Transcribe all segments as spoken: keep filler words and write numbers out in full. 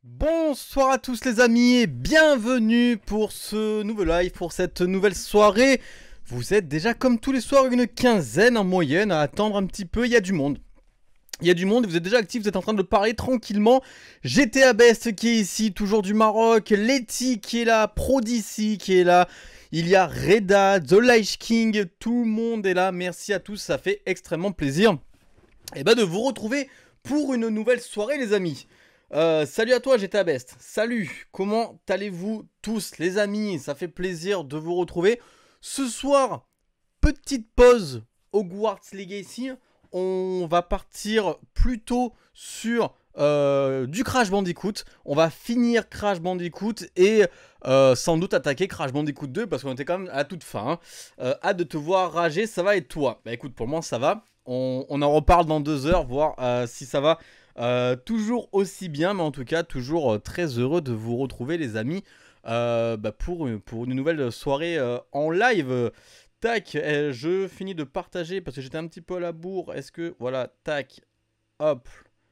Bonsoir à tous les amis et bienvenue pour ce nouveau live, pour cette nouvelle soirée. Vous êtes déjà comme tous les soirs une quinzaine en moyenne à attendre un petit peu, il y a du monde. Il y a du monde, vous êtes déjà actifs, vous êtes en train de parler tranquillement. G T A Best qui est ici, toujours du Maroc, Letty qui est là, Prodicy qui est là. Il y a Reda, The Lich King, tout le monde est là, merci à tous, ça fait extrêmement plaisir et bah, de vous retrouver pour une nouvelle soirée les amis. Euh, salut à toi G T A Best, salut, comment allez-vous tous les amis? Ça fait plaisir de vous retrouver. Ce soir, petite pause Hogwarts Legacy, on va partir plutôt sur euh, du Crash Bandicoot. On va finir Crash Bandicoot et euh, sans doute attaquer Crash Bandicoot deux parce qu'on était quand même à toute fin. Hein. Euh, hâte de te voir rager, ça va et toi? Bah écoute, pour moi ça va, on, on en reparle dans deux heures, voir euh, si ça va. Euh, toujours aussi bien, mais en tout cas toujours euh, très heureux de vous retrouver les amis euh, bah pour, pour une nouvelle soirée euh, en live. Tac, euh, je finis de partager parce que j'étais un petit peu à la bourre. Est-ce que, voilà, tac, hop,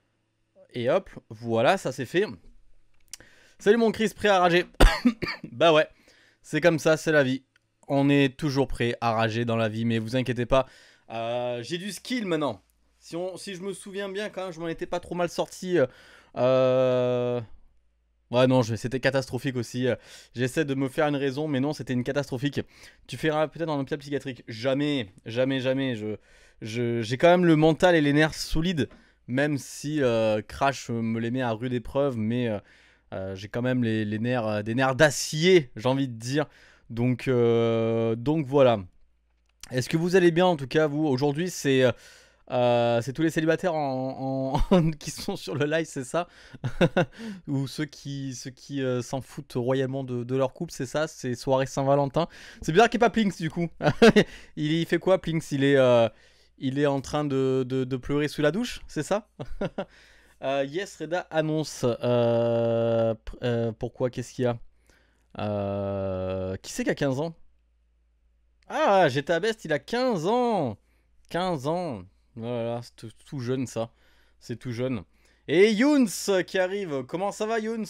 et hop, voilà, ça c'est fait. Salut mon Chris, prêt à rager? Bah ouais, c'est comme ça, c'est la vie. On est toujours prêt à rager dans la vie, mais vous inquiétez pas, euh, j'ai du skill maintenant. Si, on, si je me souviens bien, quand même, je m'en étais pas trop mal sorti. Euh... Ouais, non, c'était catastrophique aussi. J'essaie de me faire une raison, mais non, c'était une catastrophique. Tu feras peut-être dans un hôpital psychiatrique. Jamais, jamais, jamais. Je, je, j'ai quand même le mental et les nerfs solides, même si euh, Crash me les met à rude épreuve, mais euh, euh, j'ai quand même les, les nerfs, des nerfs d'acier, j'ai envie de dire. Donc, euh, donc voilà. Est-ce que vous allez bien en tout cas, vous? Aujourd'hui, c'est... Euh, c'est tous les célibataires en, en, qui sont sur le live, c'est ça? Ou ceux qui, ceux qui euh, s'en foutent royalement de, de leur couple, c'est ça? C'est soirée Saint-Valentin. C'est bizarre qu'il n'y ait pas Plinks du coup. il, il fait quoi Plinks? Il est, euh, il est en train de, de, de pleurer sous la douche, c'est ça? euh, Yes, Reda annonce. Euh, euh, pourquoi? Qu'est-ce qu'il y a? euh, Qui c'est qui a quinze ans? Ah, G T A Best, il a quinze ans! quinze ans! Voilà, c'est tout, tout jeune ça. C'est tout jeune. Et Younes qui arrive. Comment ça va Younes?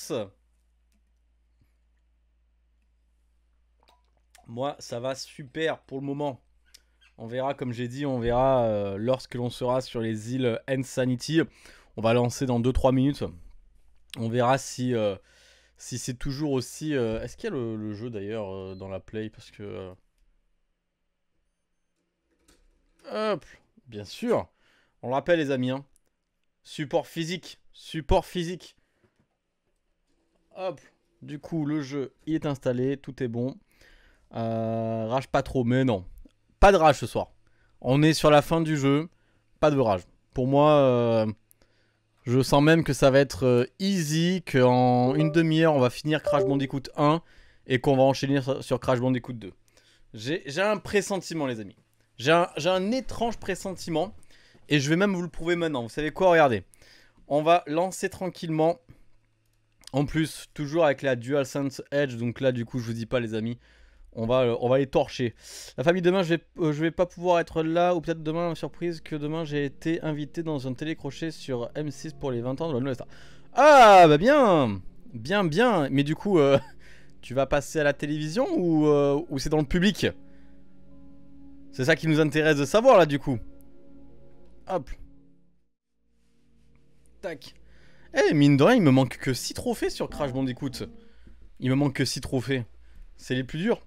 Moi, ça va super pour le moment. On verra, comme j'ai dit, on verra euh, lorsque l'on sera sur les îles Insanity. On va lancer dans deux trois minutes. On verra si, euh, si c'est toujours aussi... Euh... Est-ce qu'il y a le, le jeu d'ailleurs euh, dans la play? Parce que... Euh... Hop, bien sûr. On le rappelle les amis, hein. Support physique, support physique. Hop, du coup le jeu il est installé, tout est bon. Euh, rage pas trop, mais non. Pas de rage ce soir. On est sur la fin du jeu, pas de rage. Pour moi, euh, je sens même que ça va être euh, easy, qu'en une demi-heure on va finir Crash Bandicoot un et qu'on va enchaîner sur, sur Crash Bandicoot deux. J'ai un pressentiment les amis. J'ai un, un étrange pressentiment. Et je vais même vous le prouver maintenant. Vous savez quoi? Regardez. On va lancer tranquillement. En plus, toujours avec la DualSense Edge. Donc là, du coup, je vous dis pas, les amis. On va, on va les torcher. La famille, demain, je vais, euh, je vais pas pouvoir être là. Ou peut-être demain, surprise, que demain, j'ai été invité dans un télécrochet sur M six pour les vingt ans de la Nouvelle Star. Ah, bah bien. Bien, bien. Mais du coup, euh, tu vas passer à la télévision ou, euh, ou c'est dans le public? C'est ça qui nous intéresse de savoir, là, du coup. Hop. Tac. Eh, mine de rien, il me manque que six trophées sur Crash Bandicoot. Il me manque que six trophées. C'est les plus durs.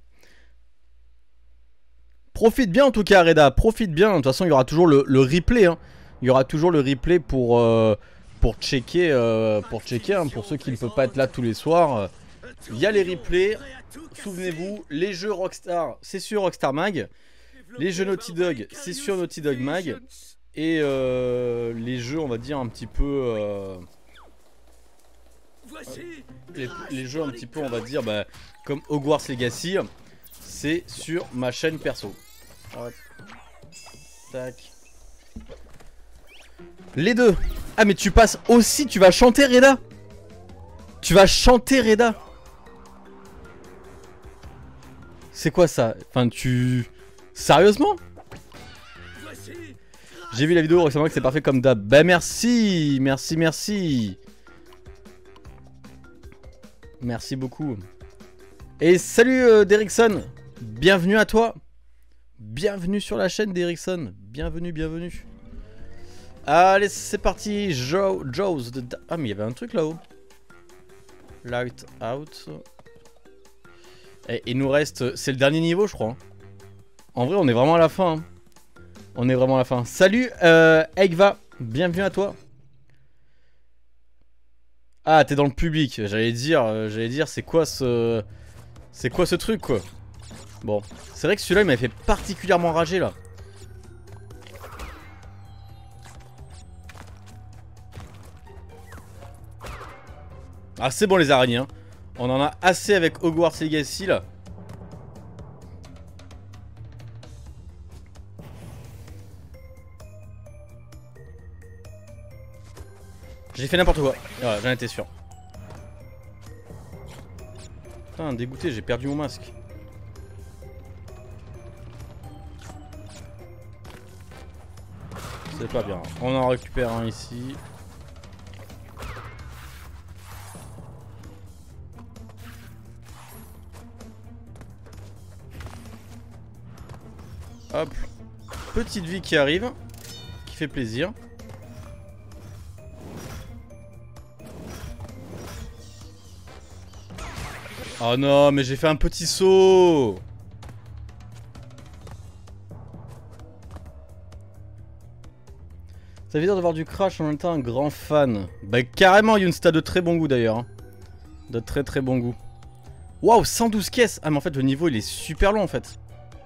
Profite bien en tout cas, Reda. Profite bien. De toute façon, il y aura toujours le, le replay. Hein. Il y aura toujours le replay pour, euh, pour checker. Euh, pour checker, hein, pour ceux qui ne peuvent pas être là tous les soirs. Il y a les replays. Souvenez-vous, les jeux Rockstar, c'est sur Rockstar Mag. Les jeux Naughty Dog, c'est sur Naughty Dog Mag. Et euh, les jeux, on va dire, un petit peu... Euh, les, les jeux un petit peu, on va dire, bah, comme Hogwarts Legacy, c'est sur ma chaîne perso. Hop. Tac. Les deux. Ah, mais tu passes aussi, tu vas chanter, Reda? Tu vas chanter, Reda? C'est quoi ça? Enfin, tu... Sérieusement? J'ai vu la vidéo récemment que c'est parfait comme d'hab. Bah merci, merci, merci. Merci beaucoup. Et salut euh, Derrickson. Bienvenue à toi. Bienvenue sur la chaîne d'Erikson. Bienvenue, bienvenue. Allez, c'est parti. Joe, Joe's. De... Ah, mais il y avait un truc là-haut. Light out. Et il nous reste... C'est le dernier niveau, je crois. En vrai, on est vraiment à la fin. Hein. On est vraiment à la fin. Salut, euh, Egva. Bienvenue à toi. Ah, t'es dans le public. J'allais dire, euh, j'allais dire, c'est quoi ce... C'est quoi ce truc, quoi? Bon, c'est vrai que celui-là, il m'avait fait particulièrement rager, là. Ah, c'est bon, les araignées, hein. On en a assez avec Hogwarts Legacy, là. J'ai fait n'importe quoi. Voilà, j'en étais sûr. Putain, dégoûté, j'ai perdu mon masque. C'est pas bien. On en récupère un ici. Hop. Petite vie qui arrive. Qui fait plaisir. Oh non, mais j'ai fait un petit saut. Ça veut dire de voir du Crash en même temps un grand fan. Bah carrément Younsta, de très bon goût d'ailleurs. Hein. De très très bon goût. Waouh, cent douze caisses. Ah mais en fait le niveau il est super long en fait.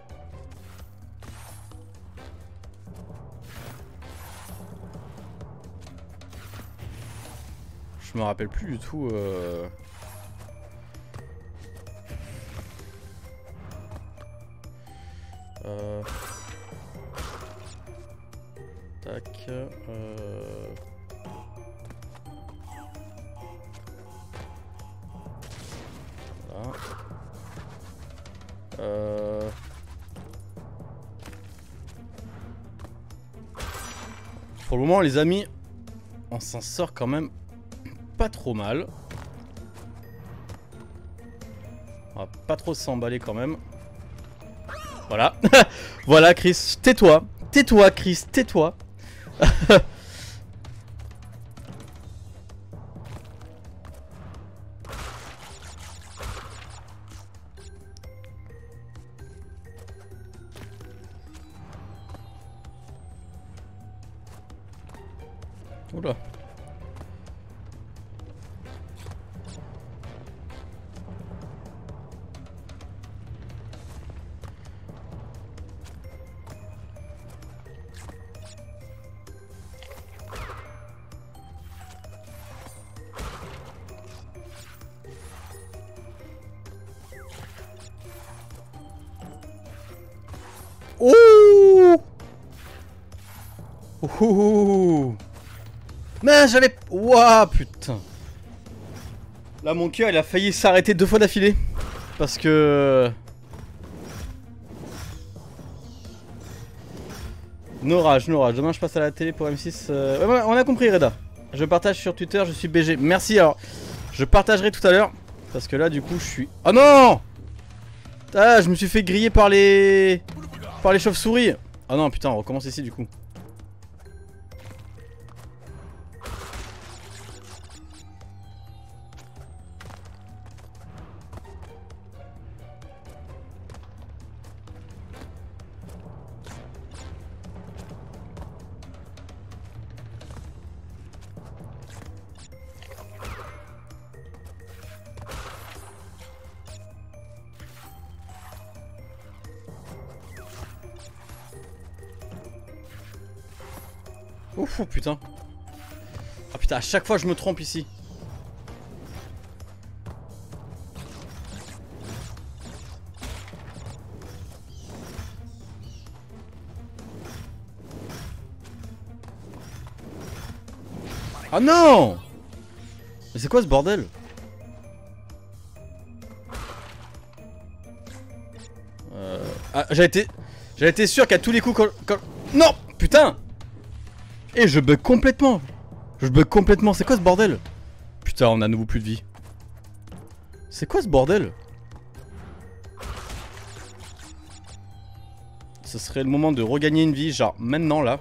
Je me rappelle plus du tout... Euh... Euh... Tac. Euh... Voilà. Euh... Pour le moment, les amis, on s'en sort quand même pas trop mal. On va pas trop s'emballer quand même. Voilà. Voilà, Chris, tais-toi. Tais-toi, Chris, tais-toi. Oula. Ouh. Ouh. Mais j'avais... Ouah, putain. Là, mon cœur, il a failli s'arrêter deux fois d'affilée. Parce que... No rage, no rage. Demain, je passe à la télé pour M six. Euh... Ouais, on a compris, Reda. Je partage sur Twitter, je suis B G. Merci, alors. Je partagerai tout à l'heure. Parce que là, du coup, je suis... Oh non! Ah, je me suis fait griller par les... Par les chauves-souris. Oh non, putain, on recommence ici, du coup. Ouf, putain. Ah putain, à chaque fois je me trompe ici. Ah non! Mais c'est quoi ce bordel? euh... Ah, j'ai été... J'ai été sûr qu'à tous les coups quand... quand... Non! Putain! Et je bug complètement. Je bug complètement. C'est quoi ce bordel? Putain, on a à nouveau plus de vie. C'est quoi ce bordel? Ce serait le moment de regagner une vie, genre maintenant là.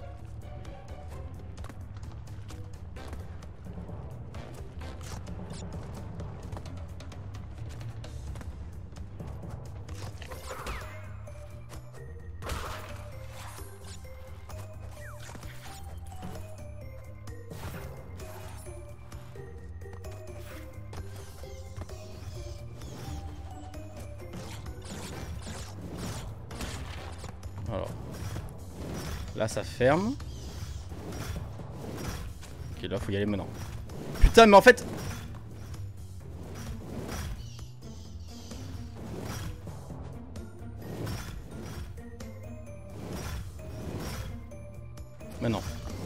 Alors, là ça ferme. Ok, là faut y aller maintenant. Putain, mais en fait... Maintenant.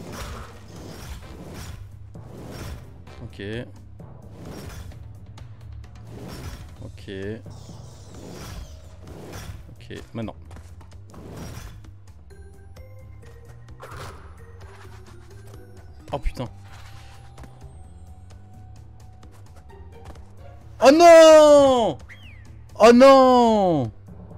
Ok. Ok. Ok, maintenant. Oh putain. Oh non! Oh non!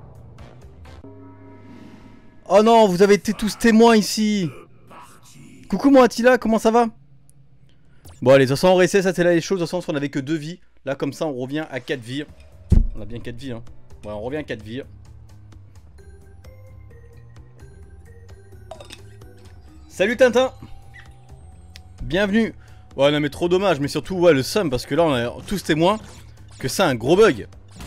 Oh non, vous avez été tous témoins ici. Coucou mon Attila, comment ça va? Bon allez, de toute façon on réessaie, ça c'est là les choses. De toute façon on avait que deux vies. Là comme ça on revient à quatre vies. On a bien quatre vies hein. Ouais, on revient à quatre vies. Salut Tintin. Bienvenue. Ouais non mais trop dommage, mais surtout ouais le seum parce que là on est tous témoins que c'est un gros bug.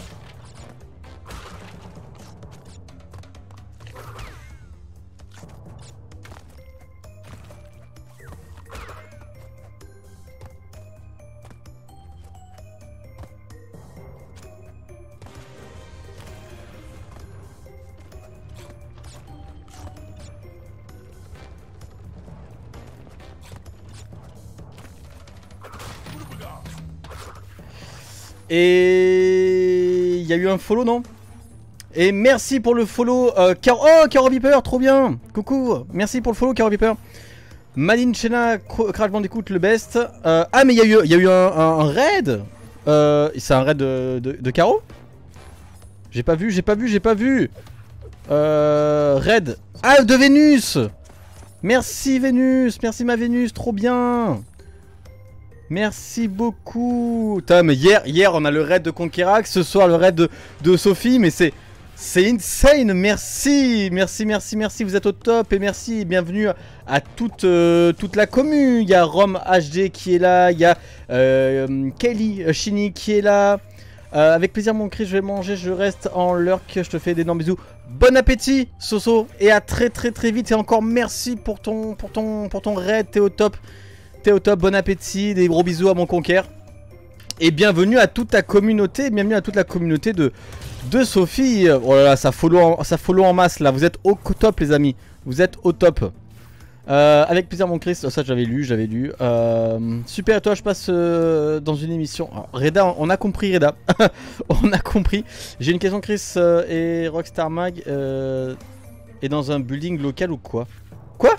Et il y a eu un follow, non? Et merci pour le follow euh, Car Oh, Caro Viper, trop bien. Coucou, merci pour le follow Caro Viper. Madine Chena, Crash Bandicoot, le best. euh, Ah mais il y a eu, y a eu un, un, un raid. euh, C'est un raid de, de, de Caro. J'ai pas vu, j'ai pas vu, j'ai pas vu. euh, Raid. Ah, de Vénus. Merci Vénus, merci ma Vénus, trop bien. Merci beaucoup. Putain, mais hier, hier on a le raid de Conquerax, ce soir le raid de, de Sophie, mais c'est c'est insane. Merci, merci, merci, merci, vous êtes au top et merci, bienvenue à toute, euh, toute la commune. Il y a Rome H D qui est là, il y a euh, Kelly Chini qui est là. Euh, avec plaisir mon Chris, je vais manger, je reste en lurk, je te fais d'énormes bisous. Bon appétit Soso et à très très très vite et encore merci pour ton, pour ton, pour ton raid, t'es au top. T'es au top, bon appétit, des gros bisous à mon conquère. Et bienvenue à toute ta communauté, bienvenue à toute la communauté de, de Sophie. Oh là là, ça follow, en, ça follow en masse là, vous êtes au top les amis. Vous êtes au top. Euh, avec plaisir mon Chris, ça j'avais lu, j'avais lu. Euh, super, et toi je passe euh, dans une émission. Alors, Reda, on a compris Reda. On a compris. J'ai une question Chris euh, et Rockstar Mag euh, est dans un building local ou quoi? Quoi?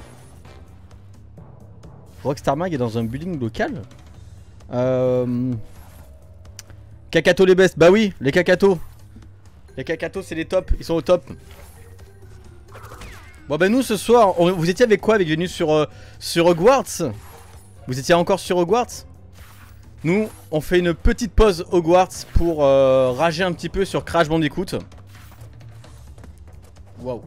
Rockstar Mag est dans un building local. euh... Kakato les best. Bah oui, les Kakato. Les Kakato c'est les tops, ils sont au top. Bon bah nous ce soir, on... vous étiez avec quoi avec Vénus sur, euh, sur Hogwarts? Vous étiez encore sur Hogwarts? Nous, on fait une petite pause Hogwarts pour euh, rager un petit peu sur Crash Bandicoot. Waouh.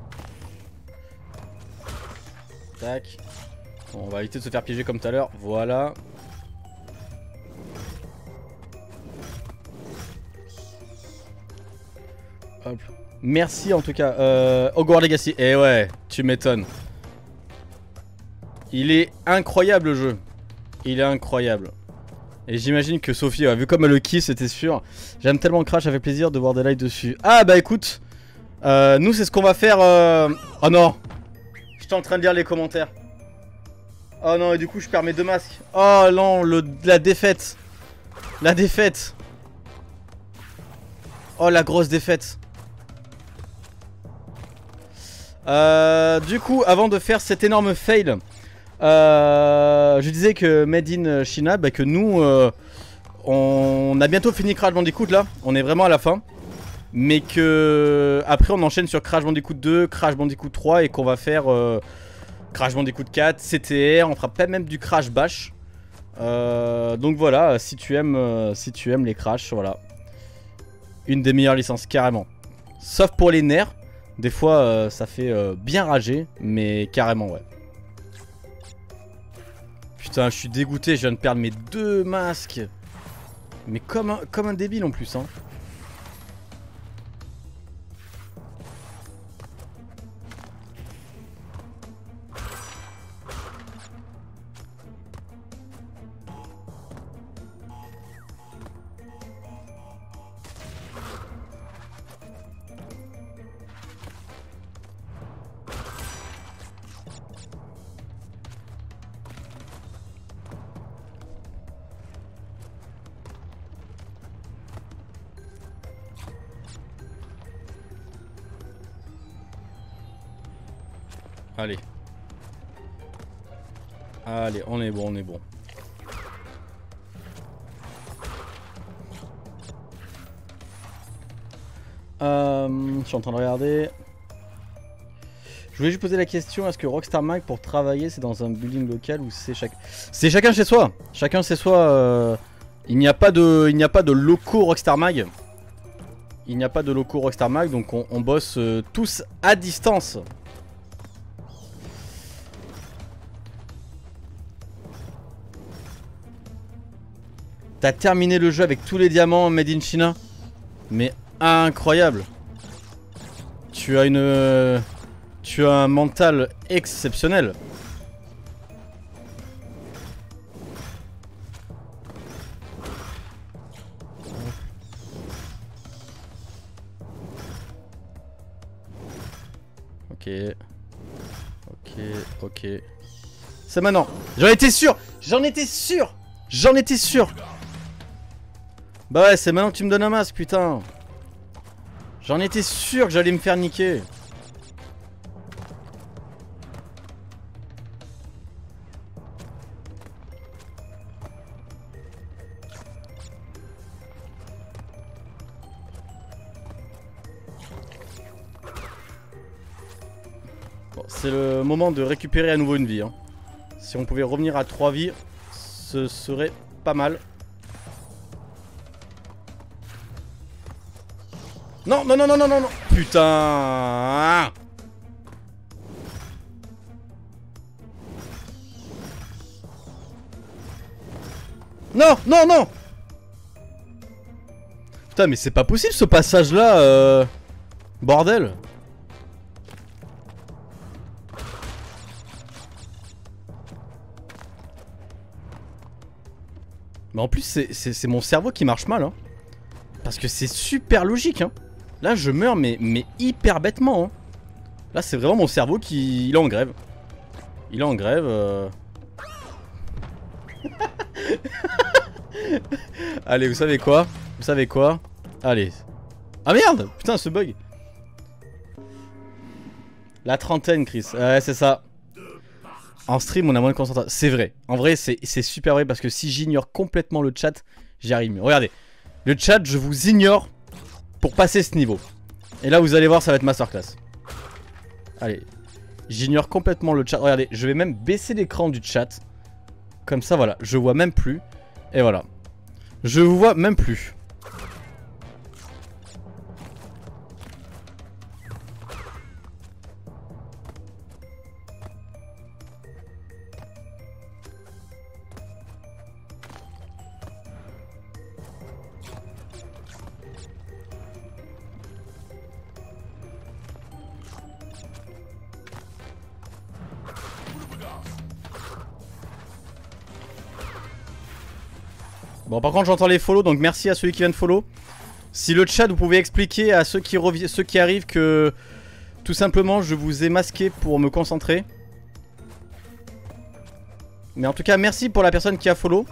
Tac. Bon, on va éviter de se faire piéger comme tout à l'heure. Voilà. Hop. Merci en tout cas. Euh, Hogwarts Legacy. Eh ouais, tu m'étonnes. Il est incroyable le jeu. Il est incroyable. Et j'imagine que Sophie, ouais, vu comme elle le kiffe, c'était sûr. J'aime tellement Crash, ça fait plaisir de voir des lives dessus. Ah bah écoute, euh, nous c'est ce qu'on va faire. Euh... Oh non, j'étais en train de lire les commentaires. Oh non, et du coup je perds mes deux masques. Oh non, le, la défaite. La défaite. Oh la grosse défaite. Euh, du coup, avant de faire cet énorme fail, euh, je disais que Made in China, bah, que nous, euh, on a bientôt fini Crash Bandicoot là, on est vraiment à la fin. Mais que après on enchaîne sur Crash Bandicoot deux, Crash Bandicoot trois et qu'on va faire euh, Crash Bandicoot quatre, C T R, on fera peut-être même du Crash Bash. Euh, donc voilà, si tu aimes, euh, si tu aimes les Crash, voilà. Une des meilleures licences carrément. Sauf pour les nerfs, des fois euh, ça fait euh, bien rager, mais carrément ouais. Putain, je suis dégoûté, je viens de perdre mes deux masques. Mais comme un, comme un débile en plus hein. Allez. Allez, on est bon, on est bon. Euh, je suis en train de regarder. Je voulais juste poser la question, est-ce que Rockstar Mag pour travailler c'est dans un building local ou c'est chaque... C'est chacun chez soi. Chacun chez soi. Euh... Il n'y a pas de, il n'y a pas de locaux Rockstar Mag. Il n'y a pas de locaux Rockstar Mag, donc on, on bosse euh, tous à distance. T'as terminé le jeu avec tous les diamants made in China. Mais incroyable. Tu as une... Euh, tu as un mental exceptionnel. Ok. Ok, ok. C'est maintenant. J'en étais sûr. J'en étais sûr. J'en étais sûr. Bah ouais, c'est maintenant que tu me donnes un masque, putain. J'en étais sûr que j'allais me faire niquer. Bon, c'est le moment de récupérer à nouveau une vie, hein. Si on pouvait revenir à trois vies, ce serait pas mal. Non, non, non, non, non, non, non. Putain. Non, non, non. Putain, mais c'est pas possible ce passage-là. Euh... Bordel. Mais en plus, c'est mon cerveau qui marche mal, hein. Parce que c'est super logique, hein. Là, je meurs, mais, mais hyper bêtement, hein. Là, c'est vraiment mon cerveau qui... Il est en grève. Il est en grève. Euh... Allez, vous savez quoi? Vous savez quoi? Allez. Ah merde! Putain, ce bug. La trentaine, Chris. Ouais, c'est ça. En stream, on a moins de concentration. C'est vrai. En vrai, c'est super vrai parce que si j'ignore complètement le chat, j'y arrive mieux. Regardez. Le chat, je vous ignore pour passer ce niveau. Et là, vous allez voir, ça va être masterclass. Allez. J'ignore complètement le chat. Regardez, je vais même baisser l'écran du chat. Comme ça, voilà. Je vois même plus. Et voilà. Je vous vois même plus. Bon, par contre, j'entends les follow, donc merci à celui qui vient de follow. Si le chat, vous pouvez expliquer à ceux qui, ceux qui arrivent que tout simplement je vous ai masqué pour me concentrer. Mais en tout cas, merci pour la personne qui a follow.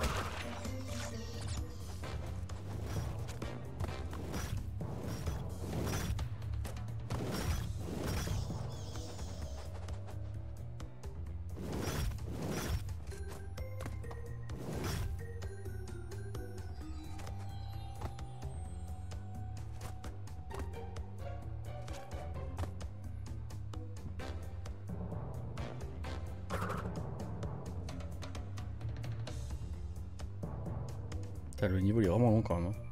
Putain, le niveau il est vraiment long quand même. Hein.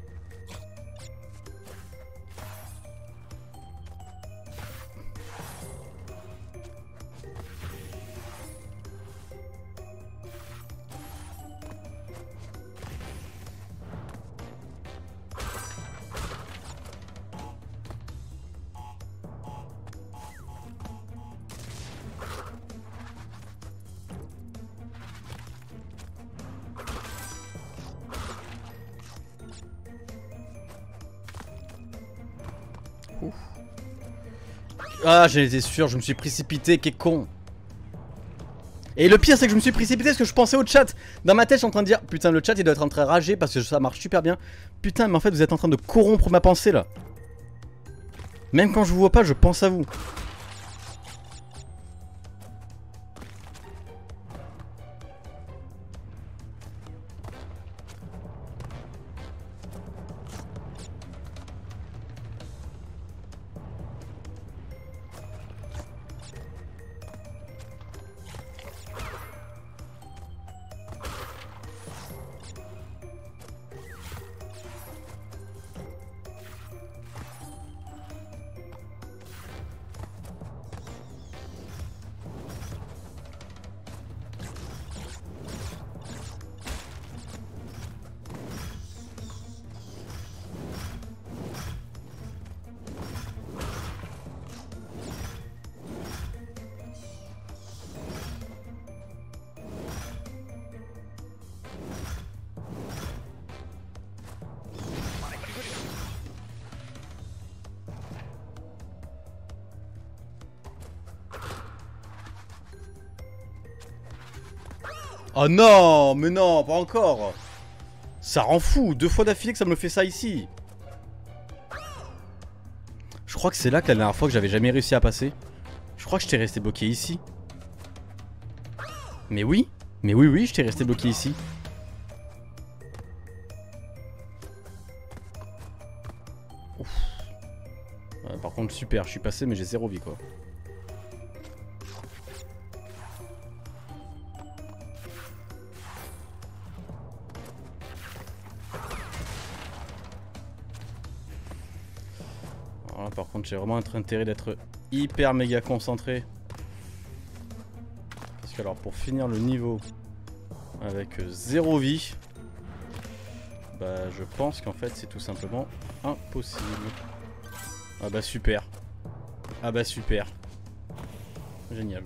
Ouf. Ah, j'en étais sûr, je me suis précipité, qu'est con. Et le pire, c'est que je me suis précipité parce que je pensais au chat. Dans ma tête, je suis en train de dire, putain, le chat il doit être en train de rager parce que ça marche super bien. Putain, mais en fait, vous êtes en train de corrompre ma pensée là. Même quand je vous vois pas, je pense à vous. Oh non, mais non, pas encore. Ça rend fou, deux fois d'affilée que ça me fait ça ici. Je crois que c'est là que la dernière fois que j'avais jamais réussi à passer. Je crois que je t'ai resté bloqué ici. Mais oui, mais oui, oui, je t'ai resté bloqué ici. Ouf. Ouais, par contre, super, je suis passé, mais j'ai zéro vie quoi. Voilà, par contre, j'ai vraiment un intérêt d'être hyper méga concentré. Parce que alors, pour finir le niveau avec zéro vie, bah je pense qu'en fait c'est tout simplement impossible. Ah bah super. Ah bah super. Génial.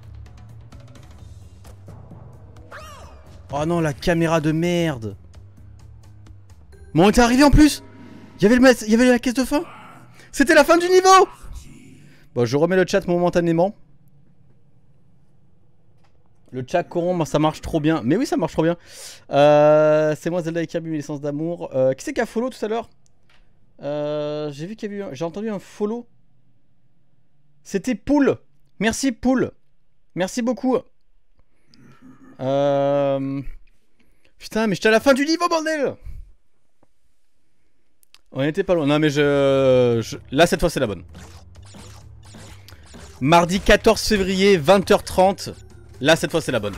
Oh non, la caméra de merde. Bon, on était arrivé en plus. Il y avait le, il y avait la caisse de fin. C'était la fin du niveau. Bon, je remets le chat momentanément. Le chat corrompt, ça marche trop bien. Mais oui, ça marche trop bien. Euh, c'est moi Zelda et Kirby, mes licences d'amour. Euh, qui c'est qui a follow tout à l'heure? euh, J'ai vu qu'il y avait eu un... J'ai entendu un follow. C'était Poul. Merci Poul. Merci beaucoup. Euh... Putain, mais j'étais à la fin du niveau, bordel. On était pas loin. Non, mais je... je... Là, cette fois, c'est la bonne. Mardi quatorze février, vingt heures trente. Là, cette fois, c'est la bonne.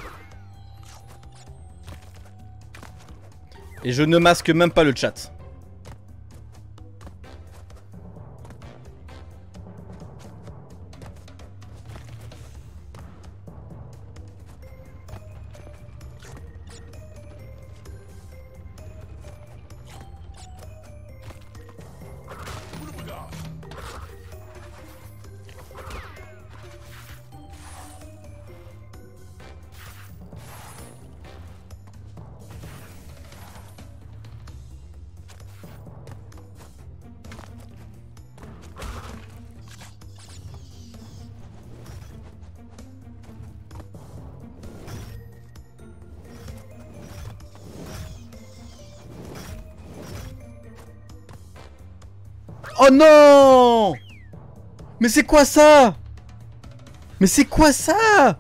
Et je ne masque même pas le chat. Oh non! Mais c'est quoi ça? Mais c'est quoi ça?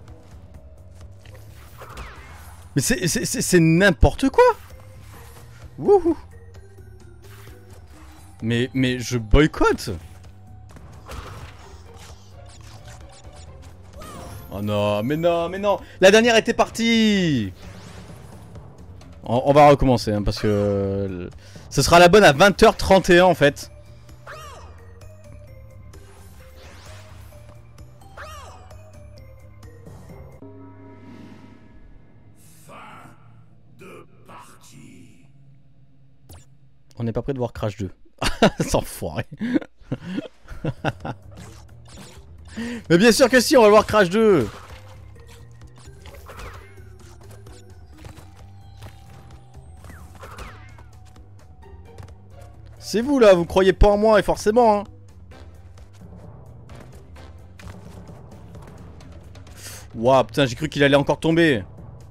Mais c'est n'importe quoi! Wouhou! Mais, mais je boycotte! Oh non, mais non, mais non! La dernière était partie! On, on va recommencer hein, parce que euh, ce sera la bonne à vingt heures trente et un en fait. On n'est pas prêt de voir Crash deux. Sans foirer. Mais bien sûr que si, on va voir Crash deux. C'est vous là, vous croyez pas en moi et forcément hein. Waouh, putain, j'ai cru qu'il allait encore tomber.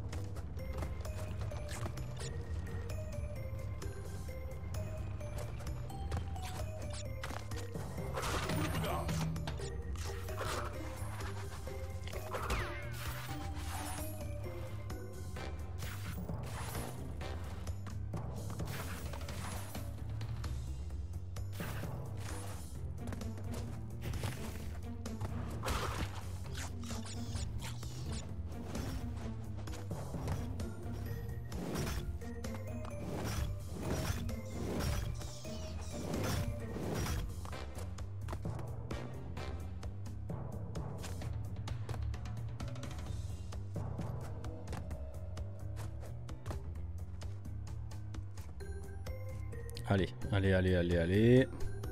Allez, allez, allez, allez, allez.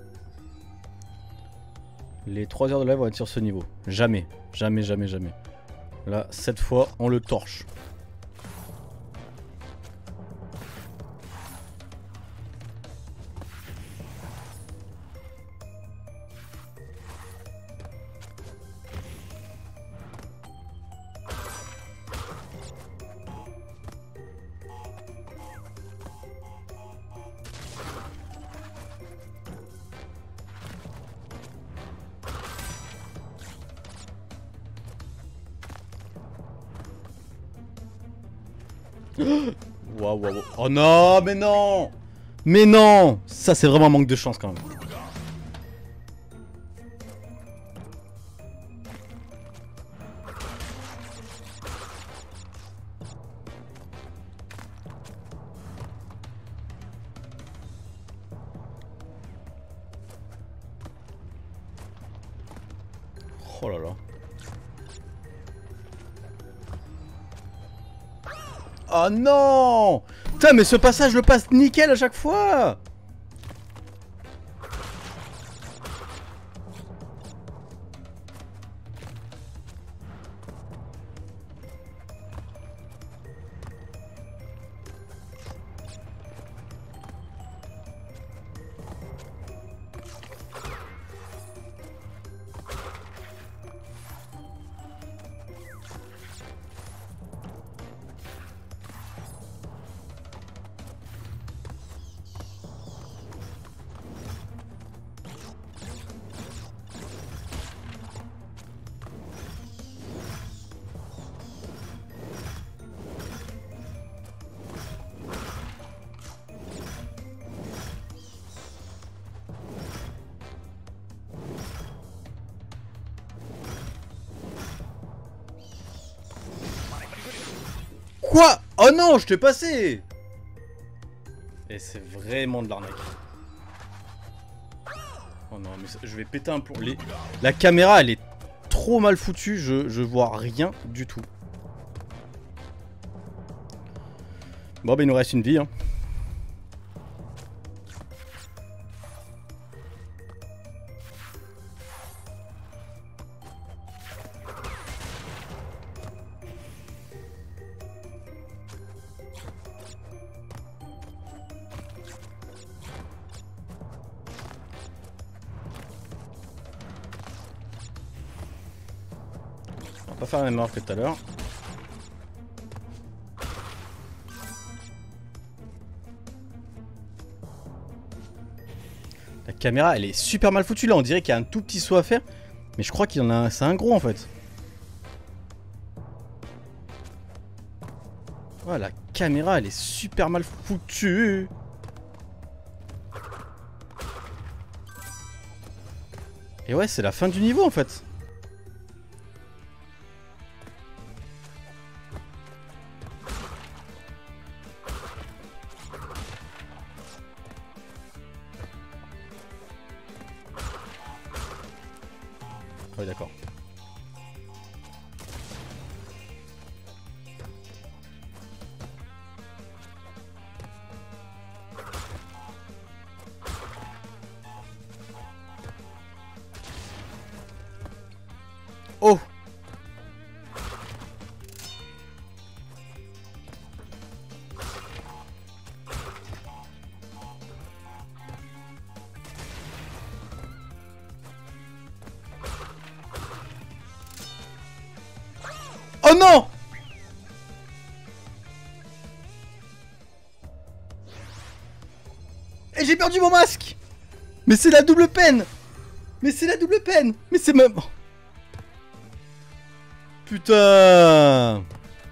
Les trois heures de live vont être sur ce niveau. Jamais, jamais, jamais, jamais. Là, cette fois, on le torche. Waouh, waouh, waouh. Oh non, mais non. Mais non. Ça, c'est vraiment un manque de chance quand même. Oh là là. Oh non! Putain, mais ce passage le passe nickel à chaque fois! Quoi? Oh non, je t'ai passé! Et c'est vraiment de l'arnaque. Oh non, mais ça, je vais péter un plomb. Les... La caméra, elle est trop mal foutue, je, je vois rien du tout. Bon, bah il nous reste une vie, hein. On va pas faire la même erreur que tout à l'heure. La caméra, elle est super mal foutue là. On dirait qu'il y a un tout petit saut à faire. Mais je crois qu'il y en a un. C'est un gros en fait. Oh, la caméra, elle est super mal foutue. Et ouais, c'est la fin du niveau en fait. Oui, d'accord. Oh! Oh non! Et j'ai perdu mon masque! Mais c'est la double peine! Mais c'est la double peine! Mais c'est même... Putain!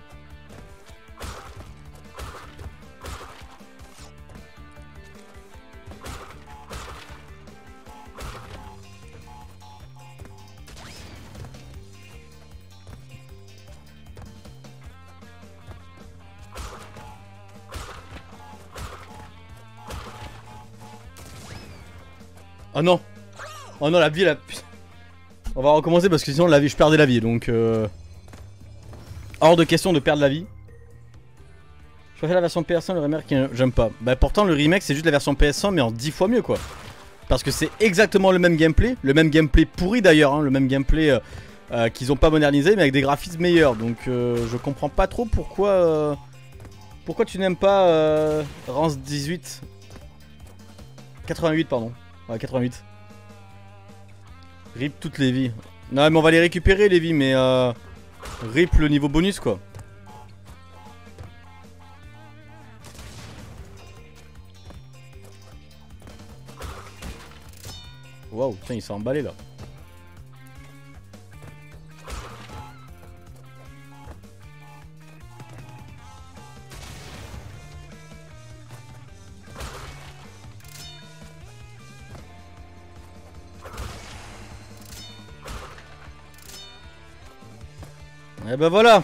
Oh non! Oh non, la vie, la... On va recommencer parce que sinon la vie, je perdais la vie, donc... Euh... Hors de question de perdre la vie. Je préfère la version P S cent, le remake, j'aime pas. Bah pourtant le remake c'est juste la version P S cent mais en dix fois mieux quoi. Parce que c'est exactement le même gameplay, le même gameplay pourri d'ailleurs, hein, le même gameplay euh, euh, qu'ils ont pas modernisé mais avec des graphismes meilleurs. Donc euh, je comprends pas trop pourquoi... Euh... Pourquoi tu n'aimes pas euh, Rance dix-huit quatre-vingt-huit pardon. Ouais quatre-vingt-huit. Rip toutes les vies. Non mais on va les récupérer les vies mais euh, rip le niveau bonus quoi. Waouh, putain il s'est emballé là. Et bah voilà.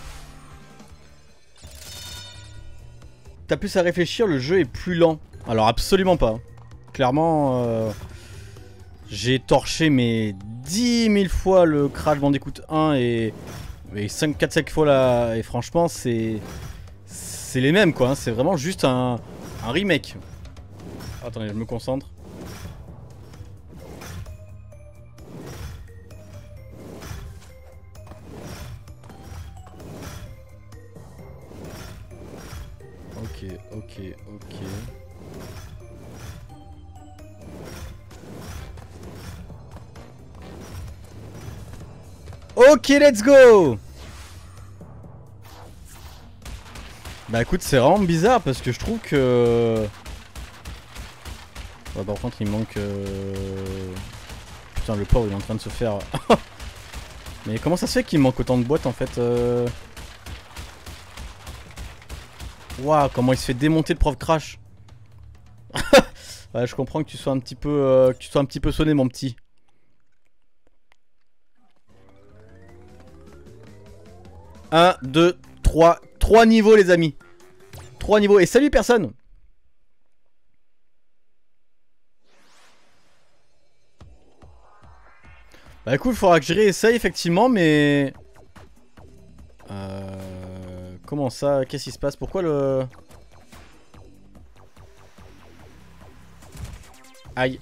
T'as plus à réfléchir, le jeu est plus lent. Alors absolument pas. Clairement, euh, j'ai torché mais dix mille fois le Crash Bandicoot un et, et cinq quatre cinq fois là. Et franchement, c'est c'est les mêmes quoi. Hein. C'est vraiment juste un, un remake. Attendez, je me concentre. Ok, ok, ok. Ok, let's go. Bah écoute, c'est vraiment bizarre parce que je trouve que... Ouais, par contre, il manque... Euh... Putain, le pauvre, il est en train de se faire... Mais comment ça se fait qu'il manque autant de boîtes en fait euh... Waouh, comment il se fait démonter le prof Crash. Ouais, je comprends que tu sois un petit peu, euh, que tu sois un petit peu sonné, mon petit. un, deux, trois. trois niveaux, les amis. trois niveaux. Et salut, personne. Bah écoute, il faudra que je réessaye, effectivement, mais... Euh... Comment ça? Qu'est-ce qui se passe? Pourquoi le... Aïe.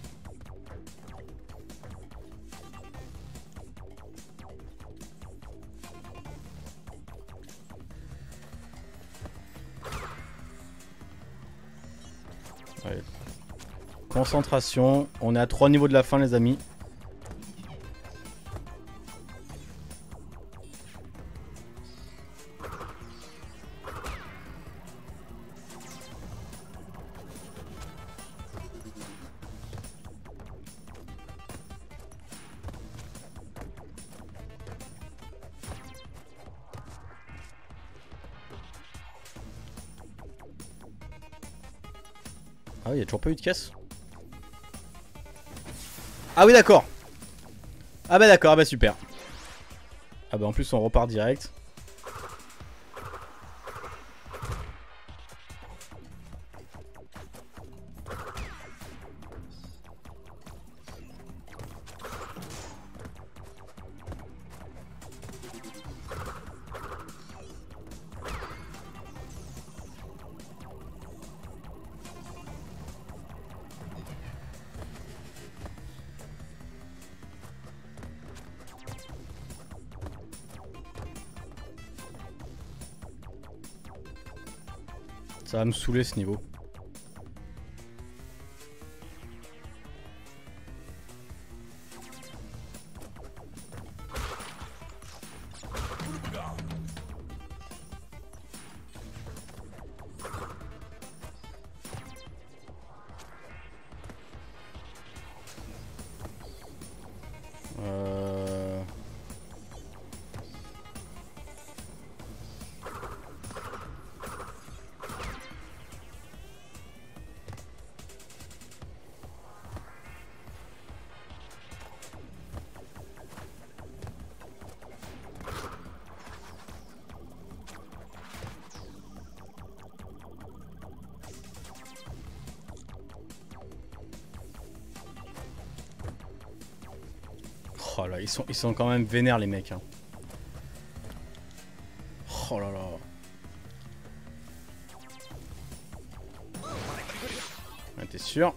Ouais. Concentration. On est à trois niveaux de la fin, les amis. Ah oui, il n'y a toujours pas eu de caisse. Ah oui, d'accord. Ah bah d'accord, ah bah super. Ah bah en plus on repart direct. Ça va me saouler ce niveau. Euh... Oh là, ils sont, ils sont quand même vénères les mecs. Hein. Oh là là. Ah, t'es sûr?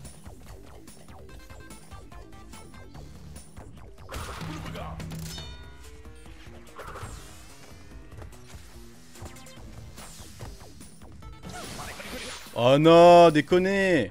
Oh non, déconner!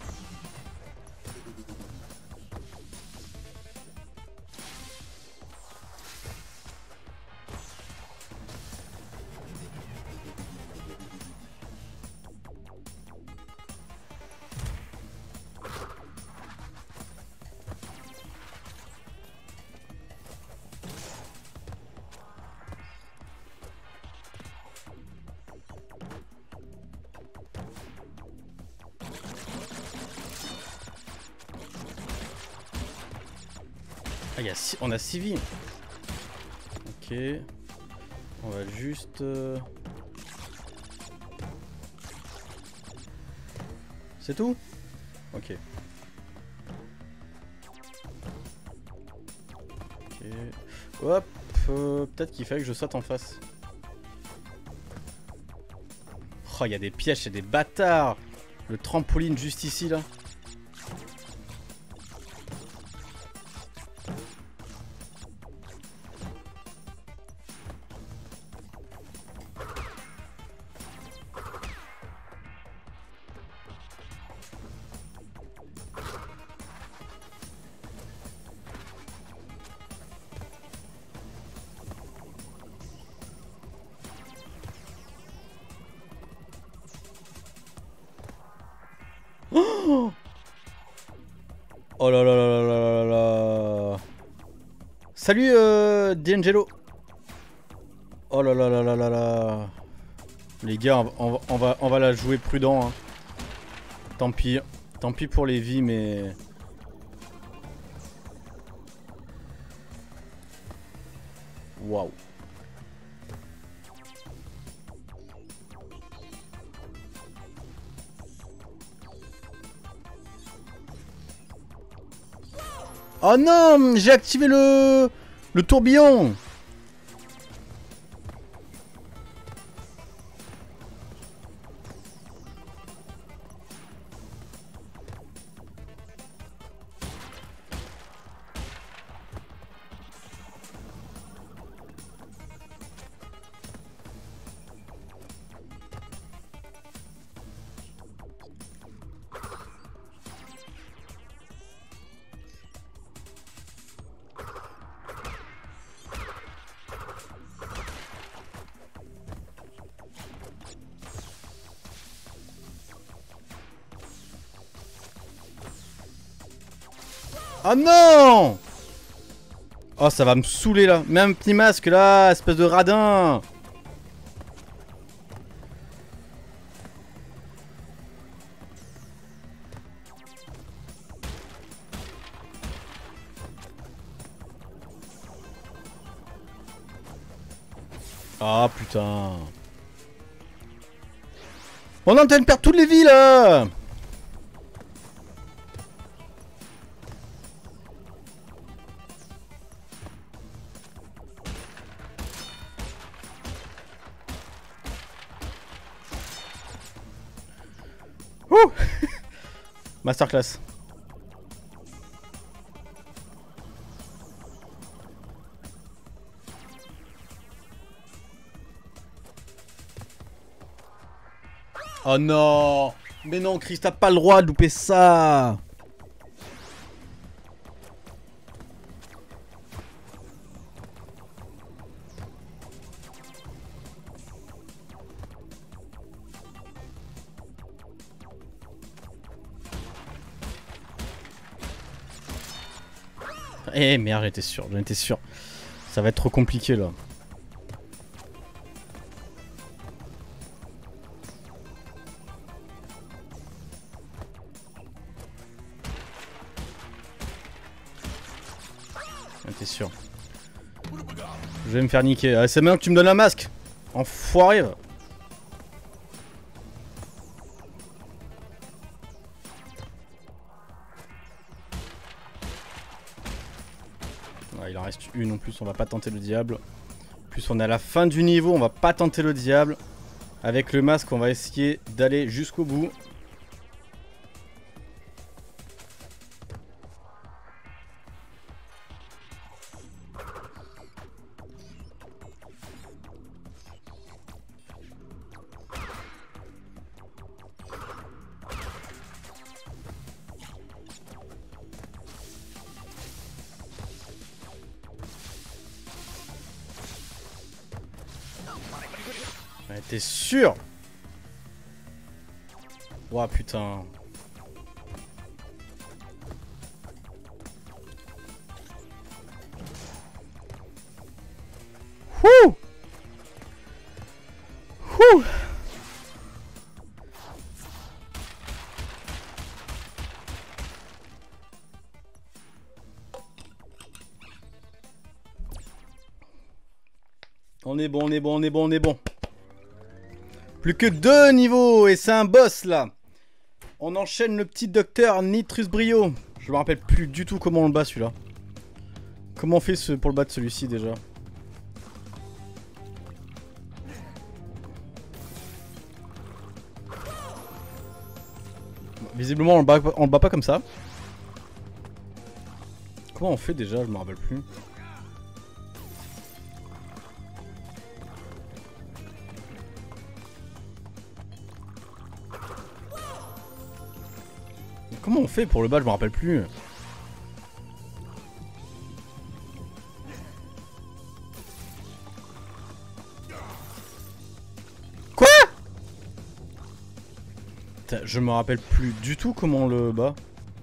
Ah, y a six, on a six vies. Ok. On va juste... Euh... C'est tout? Ok. Ok. Hop. Euh, Peut-être qu'il fallait que je saute en face. Oh, il y a des pièges, c'est des bâtards. Le trampoline juste ici, là. Oh, oh là là là là là là là. Salut euh, D'Angelo. Oh là là là là là là. Les gars, on, on, on, va, on va la jouer prudent. Hein. Tant pis. Tant pis pour les vies, mais... Waouh. Oh non, j'ai activé le... le tourbillon. Oh non! Oh, ça va me saouler là. Même un petit masque là, espèce de radin. Ah putain. On est en train de perdre toutes les vies là. Ouh. Masterclass. Oh non. Mais non, Chris, t'as pas le droit de louper ça. Eh merde, j'étais sûr, j'en étais sûr. Ça va être trop compliqué là. T'es sûr. Je vais me faire niquer. Ah, c'est maintenant que tu me donnes un masque. Enfoiré. Va. Ouais, il en reste une en plus, on va pas tenter le diable. En plus on est à la fin du niveau, on va pas tenter le diable. Avec le masque on va essayer d'aller jusqu'au bout. Ouais, t'es sûr? Ouah putain. Wouh! Wouh! On est bon, on est bon, on est bon, on est bon. Plus que deux niveaux et c'est un boss là. On enchaîne le petit docteur Nitrus Brio. Je me rappelle plus du tout comment on le bat celui-là. Comment on fait ce, pour le battre celui-ci déjà? Visiblement on le bat, on le bat pas comme ça. Comment on fait déjà? Je me rappelle plus. Comment on fait pour le bas? Je me rappelle plus. Quoi? Je me rappelle plus du tout comment on le bat.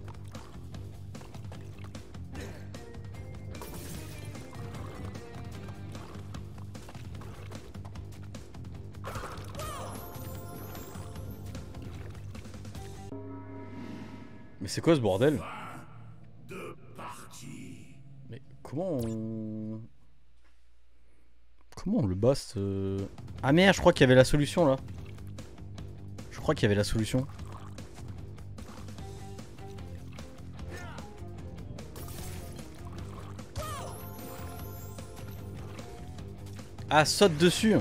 Mais c'est quoi ce bordel? Mais comment on... Comment on le bat ce... Ah merde, je crois qu'il y avait la solution là. Je crois qu'il y avait la solution. Ah, saute dessus.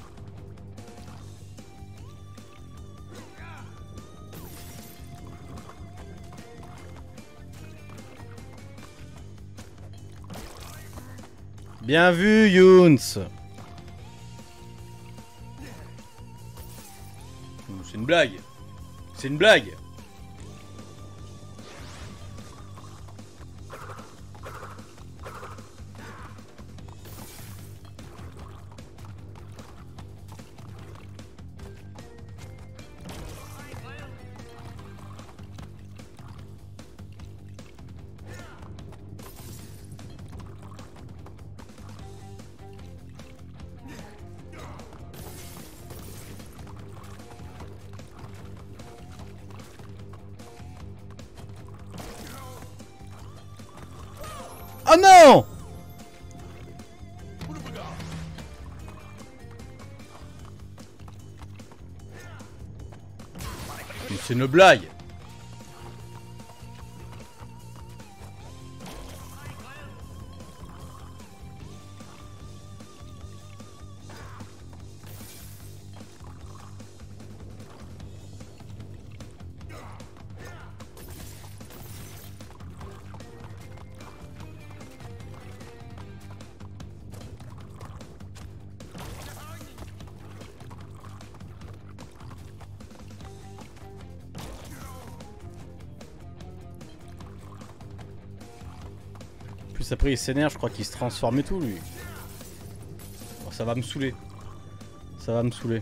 Bien vu, Younes. C'est une blague. C'est une blague. Oh non! C'est une blague. plus après il s'énerve, je crois qu'il se transforme et tout lui. Oh, ça va me saouler. Ça va me saouler.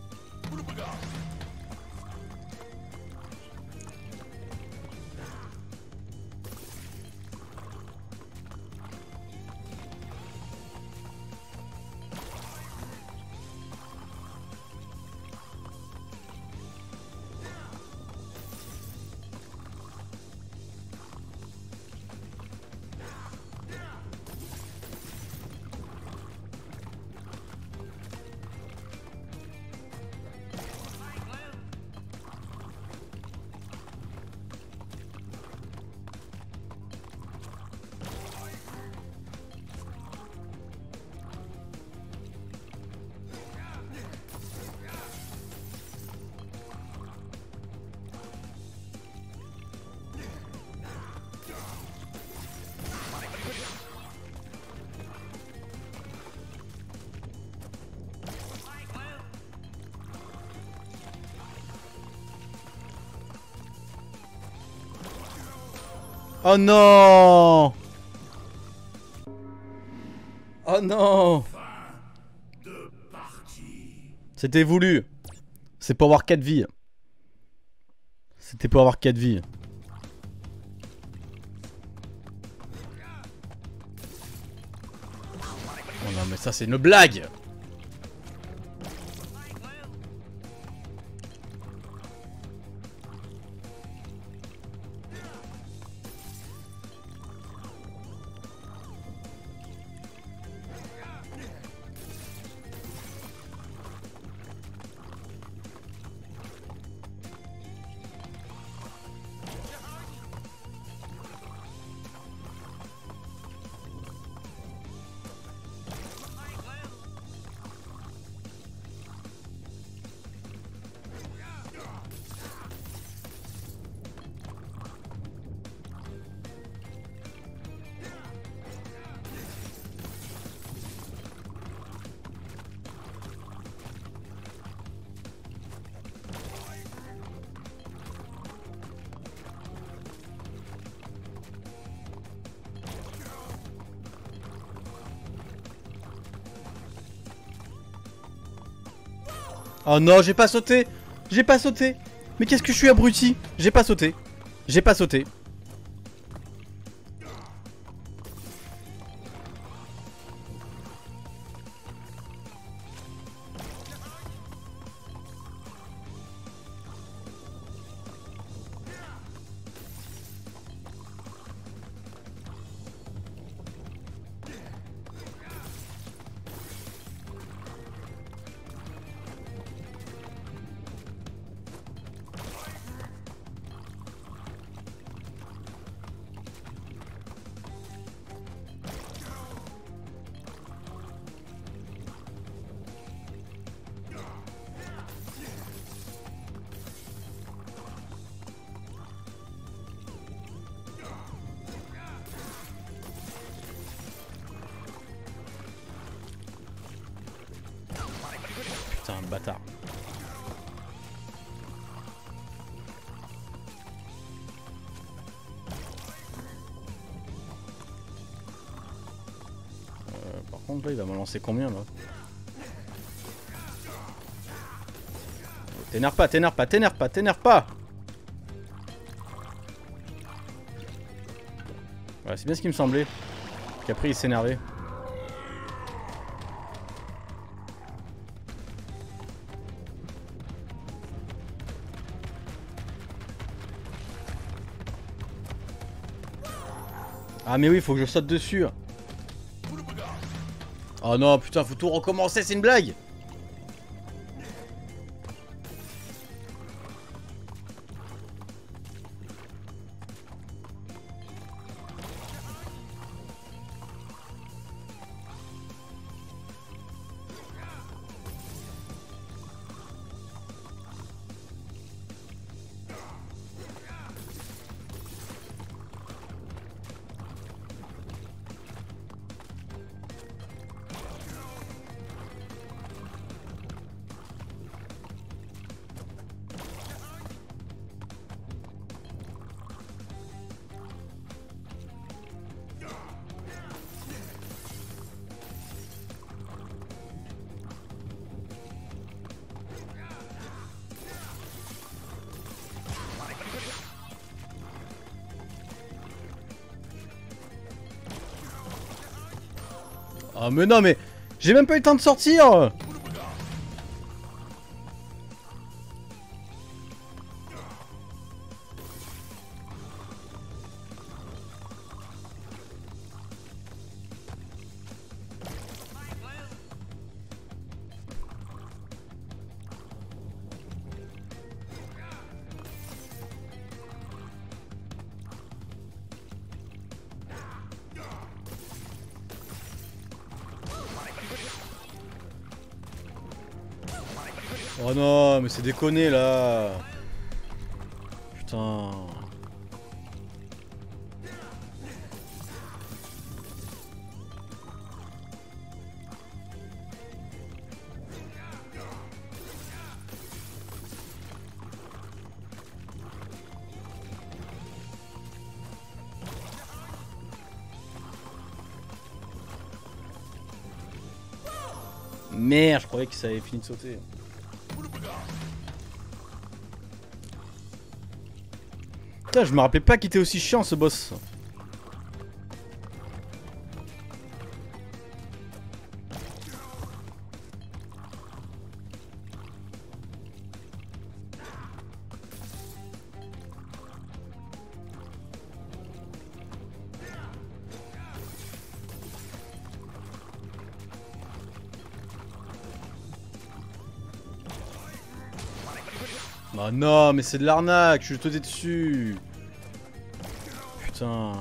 Oh non! Oh non! C'était voulu. C'est pour avoir quatre vies. C'était pour avoir quatre vies. Oh non mais ça c'est une blague! Oh non, j'ai pas sauté. J'ai pas sauté. Mais qu'est-ce que je suis abruti. J'ai pas sauté. J'ai pas sauté. Putain, bâtard. Euh, par contre là il va me lancer combien là? T'énerve pas, t'énerve pas, t'énerve pas, t'énerve pas. Ouais, c'est bien ce qui me semblait. Qu'après il s'énervait. Ah mais oui, faut que je saute dessus. Oh non, putain, faut tout recommencer, c'est une blague. Oh mais non mais... J'ai même pas eu le temps de sortir. Oh non, mais c'est déconné là. Putain. Merde, je croyais que ça avait fini de sauter. Putain, je me rappelais pas qu'il était aussi chiant ce boss. Oh non, mais c'est de l'arnaque, je suis sauté dessus. Putain.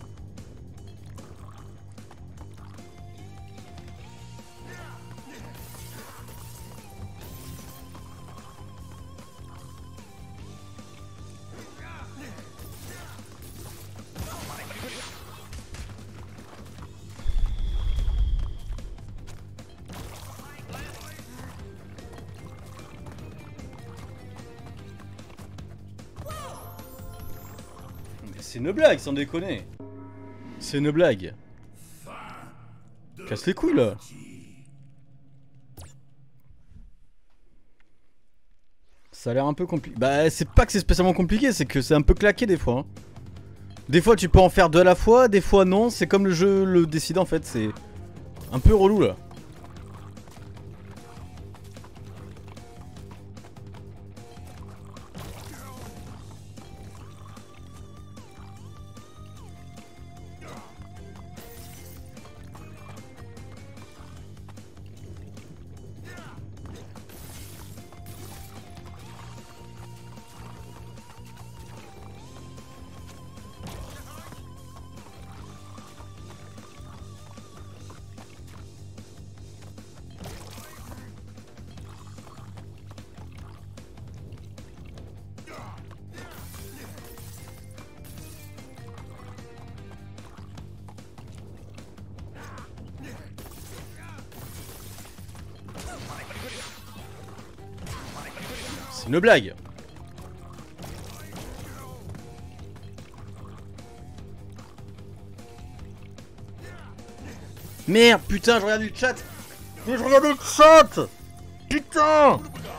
C'est une blague, sans déconner. C'est une blague. Casse les couilles là. Ça a l'air un peu compliqué. Bah c'est pas que c'est spécialement compliqué, c'est que c'est un peu claqué des fois. Hein. Des fois tu peux en faire deux à la fois, des fois non. C'est comme le jeu le décide en fait. C'est un peu relou là. C'est une blague. Merde, putain, je regarde le chat. Mais je regarde le chat. Putain.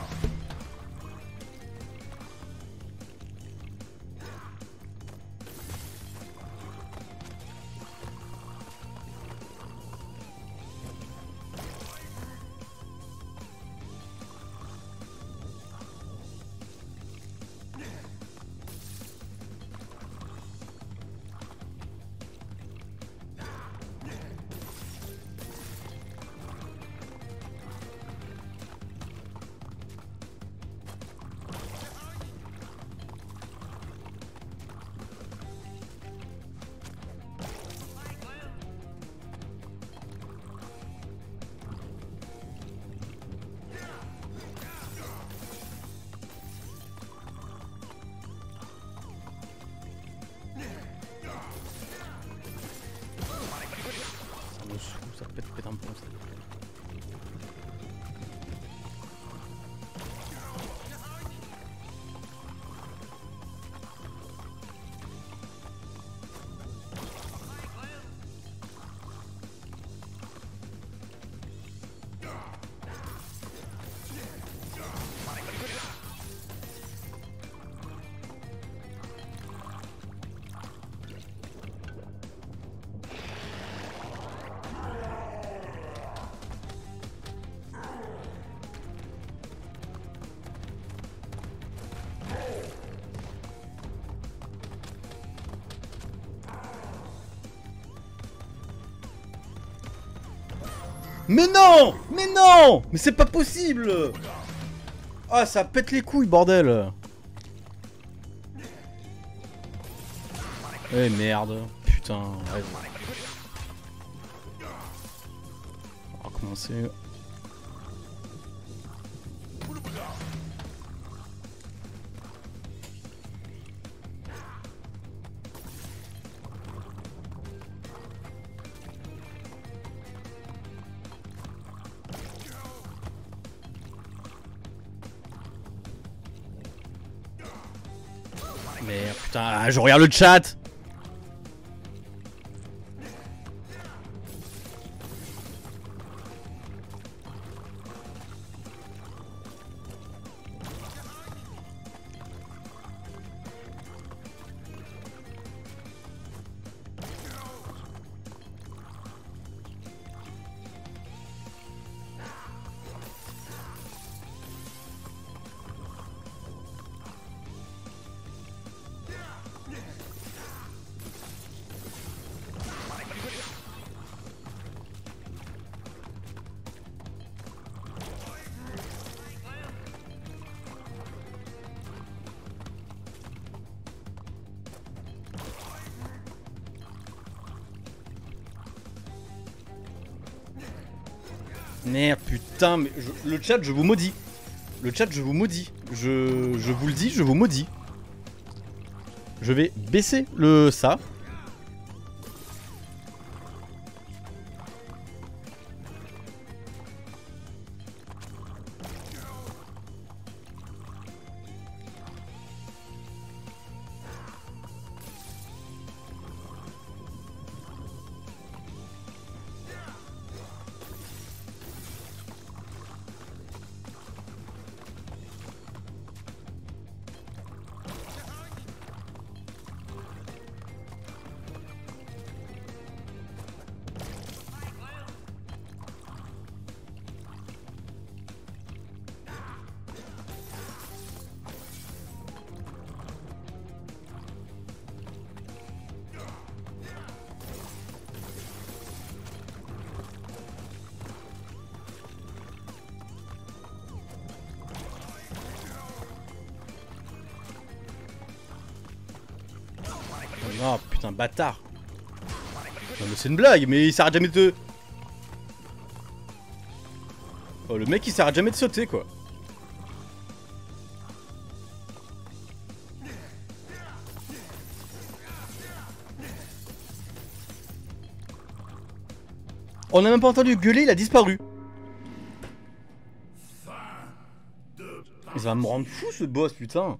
Ça pète, pète un peu ça. Mais non! Mais non! Mais c'est pas possible! Ah, ça pète les couilles, bordel! Eh merde. Putain, ouais. On va recommencer. Merde, putain, je regarde le chat. Merde, putain, mais je- le chat, je vous maudis. Le chat, je vous maudis. Je, je vous le dis, je vous maudis. Je vais baisser le ça. Oh putain, bâtard. Non mais c'est une blague, mais il s'arrête jamais de... Oh, le mec il s'arrête jamais de sauter quoi. On a même pas entendu gueuler, il a disparu. Il va me rendre fou ce boss, putain.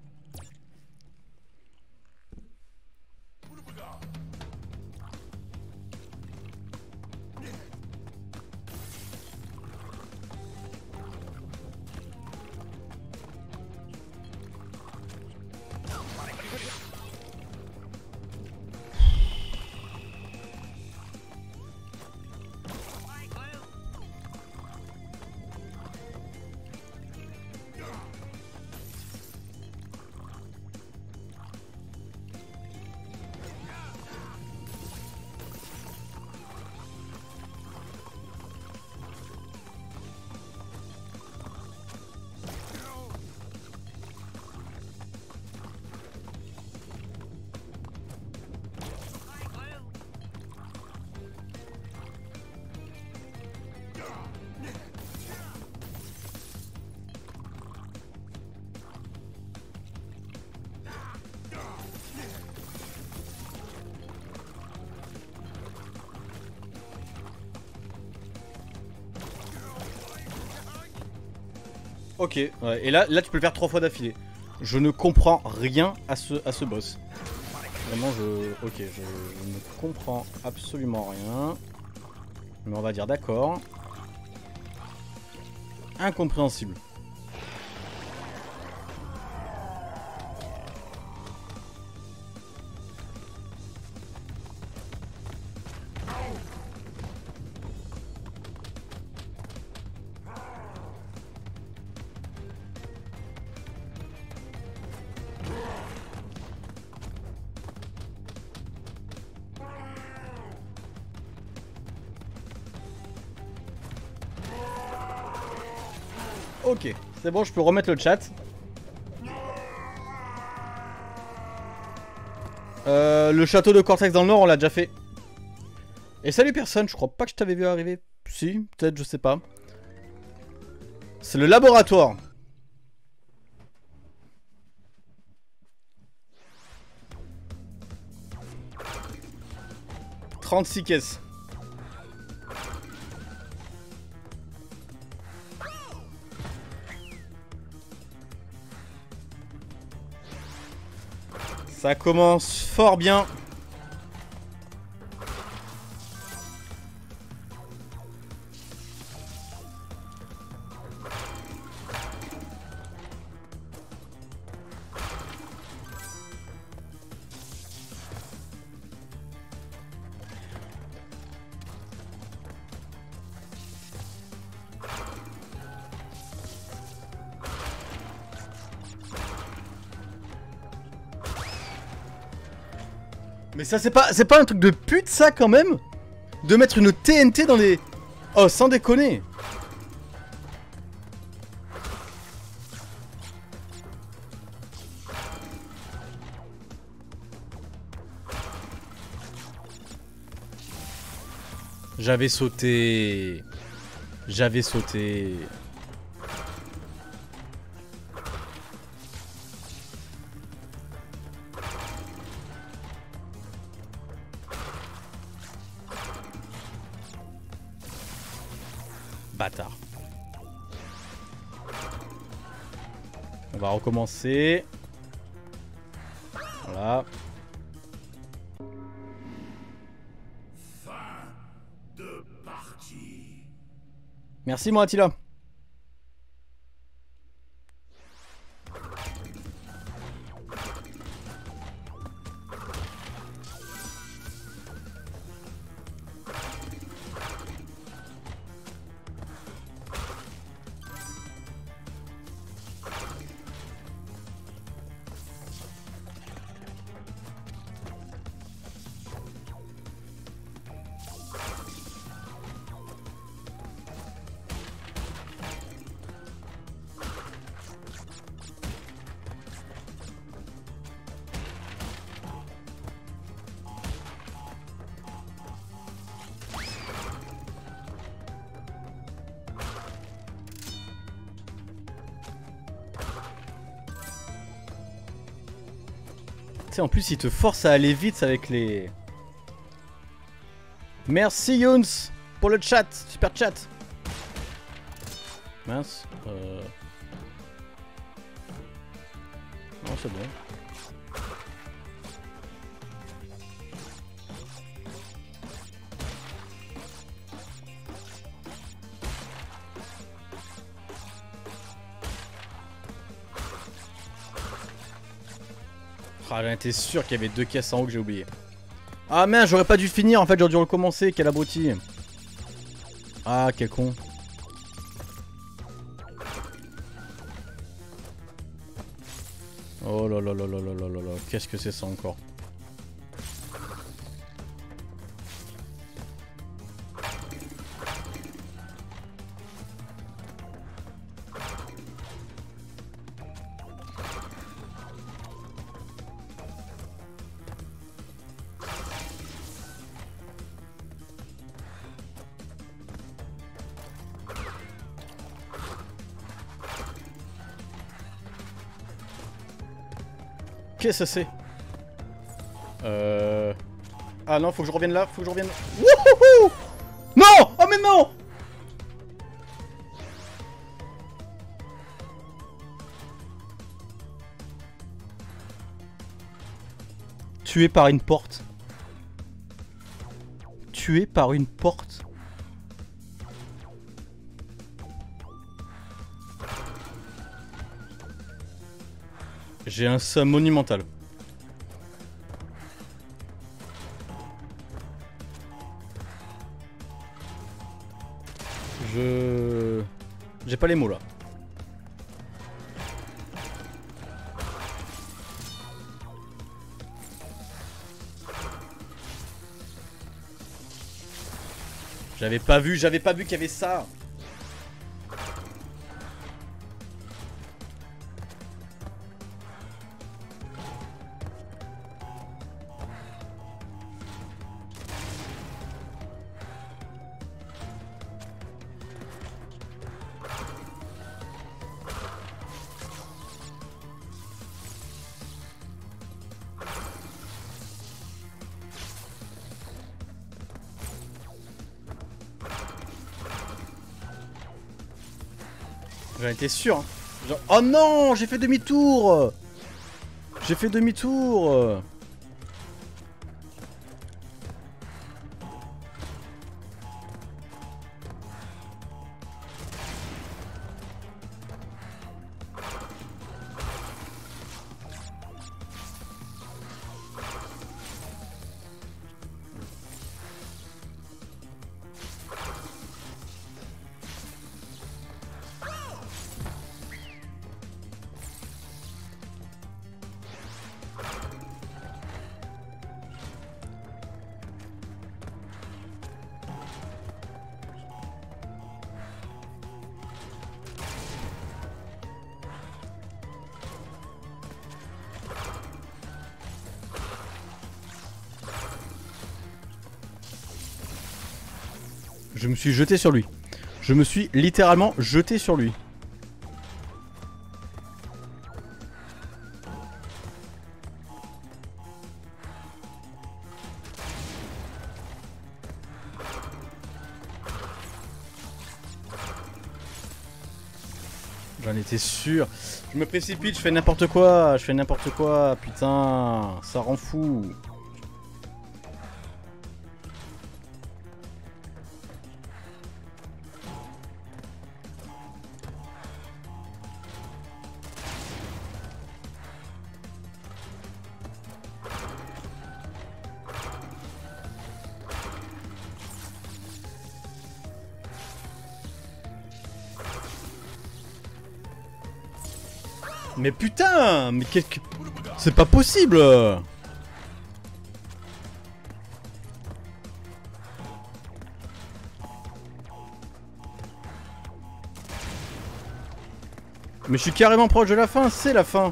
Ok, ouais, et là, là tu peux le faire trois fois d'affilée. Je ne comprends rien à ce, à ce boss. Vraiment, je... Ok, je, je ne comprends absolument rien. Mais on va dire d'accord. Incompréhensible. Ok, c'est bon, je peux remettre le chat. Euh, le château de Cortex dans le nord, on l'a déjà fait. Et salut personne, je crois pas que je t'avais vu arriver. Si, peut-être, je sais pas. C'est le laboratoire. trente-six caisses. Ça commence fort bien. Mais ça c'est pas c'est pas un truc de pute ça quand même? De mettre une T N T dans les... Oh sans déconner. J'avais sauté. J'avais sauté. Bâtard. On va recommencer. Voilà. Fin de partie. Merci mon Attila. En plus il te force à aller vite avec les... Merci Younes pour le chat, super chat. Mince. Euh... Non c'est bon. Ah, j'en étais sûr qu'il y avait deux caisses en haut que j'ai oublié. Ah merde, j'aurais pas dû finir en fait, j'aurais dû recommencer, quel abruti. Ah, quel con. Oh là là là là là là là là, qu'est-ce que c'est ça encore? Qu'est-ce que c'est? Euh... Ah non, faut que je revienne là, faut que je revienne... Wouhouhou! Non! Oh mais non! Tué par une porte. Tué par une porte. J'ai un seum monumental. Je... J'ai pas les mots là. J'avais pas vu, j'avais pas vu qu'il y avait ça. J'en étais sûr. Hein. Genre... Oh non, j'ai fait demi-tour. J'ai fait demi-tour. Je me suis jeté sur lui. Je me suis littéralement jeté sur lui. J'en étais sûr. Je me précipite, je fais n'importe quoi. Je fais n'importe quoi. Putain, ça rend fou. Mais putain, mais quel... C'est pas possible. Mais je suis carrément proche de la fin, c'est la fin.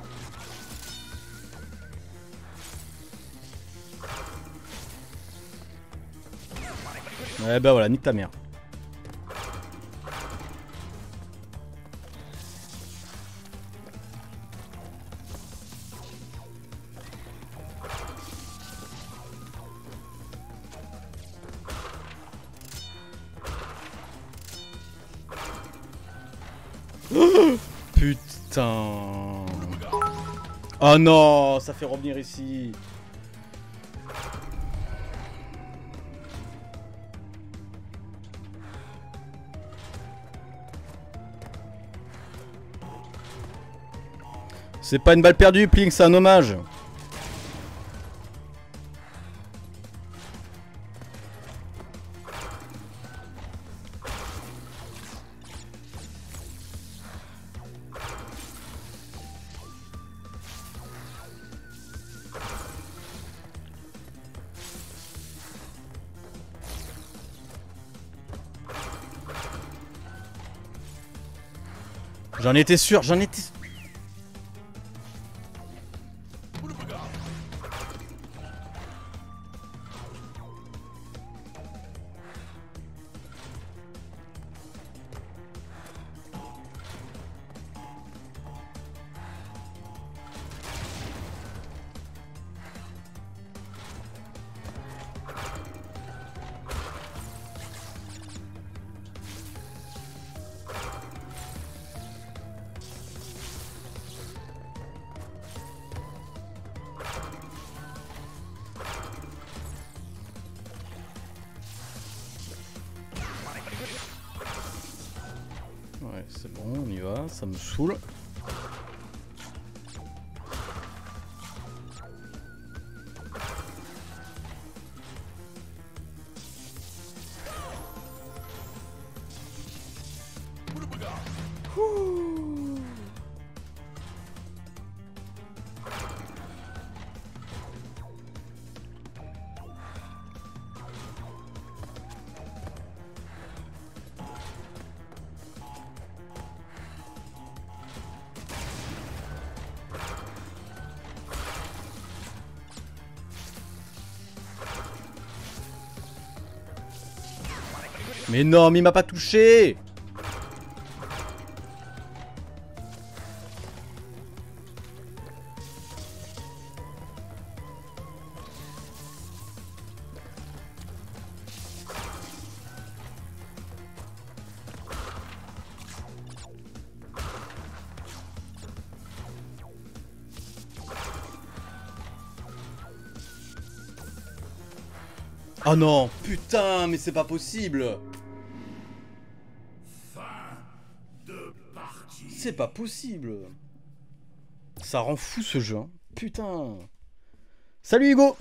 Ouais bah voilà, nique ta mère. Putain. Oh non, ça fait revenir ici. C'est pas une balle perdue, Plink, c'est un hommage. J'en étais sûr, j'en étais... Ouais, c'est bon, on y va, ça me saoule. Mais non, mais il m'a pas touché. Oh non, putain, mais c'est pas possible. Fin de partie. C'est pas possible. Ça rend fou ce jeu, hein. Putain. Salut Hugo.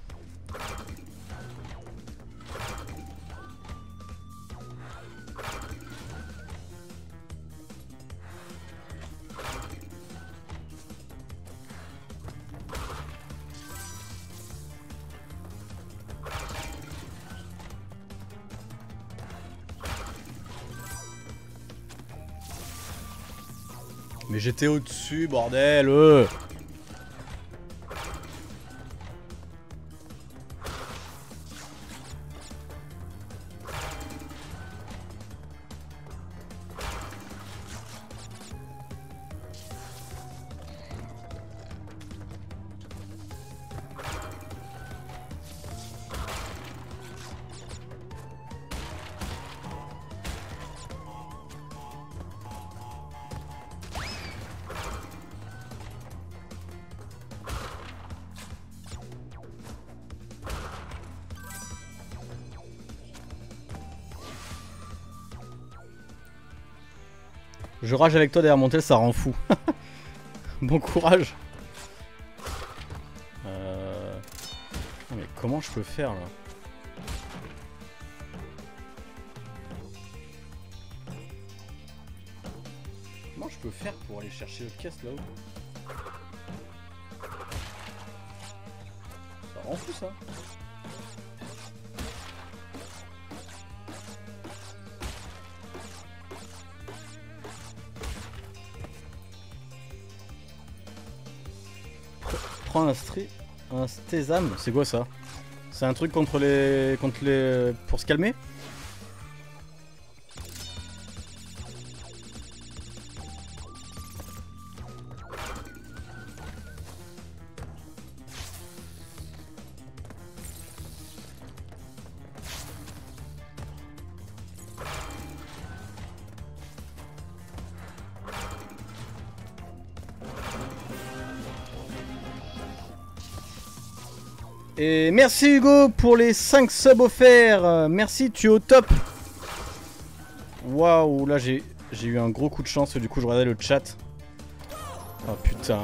Mais j'étais au-dessus, bordel euh. Je rage avec toi derrière mon tel, ça rend fou. Bon courage. Euh... Mais comment je peux faire là? Comment je peux faire pour aller chercher l'autre caisse là-haut? Ça rend fou ça. Un, stri... un stésame, c'est quoi ça? C'est un truc contre les... contre les... pour se calmer? Et merci Hugo pour les cinq subs offerts. Merci, tu es au top. Waouh, là j'ai j'ai eu un gros coup de chance. Du coup je regardais le chat. Oh putain.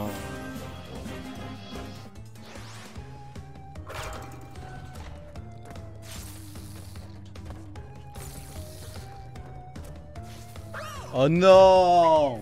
Oh non.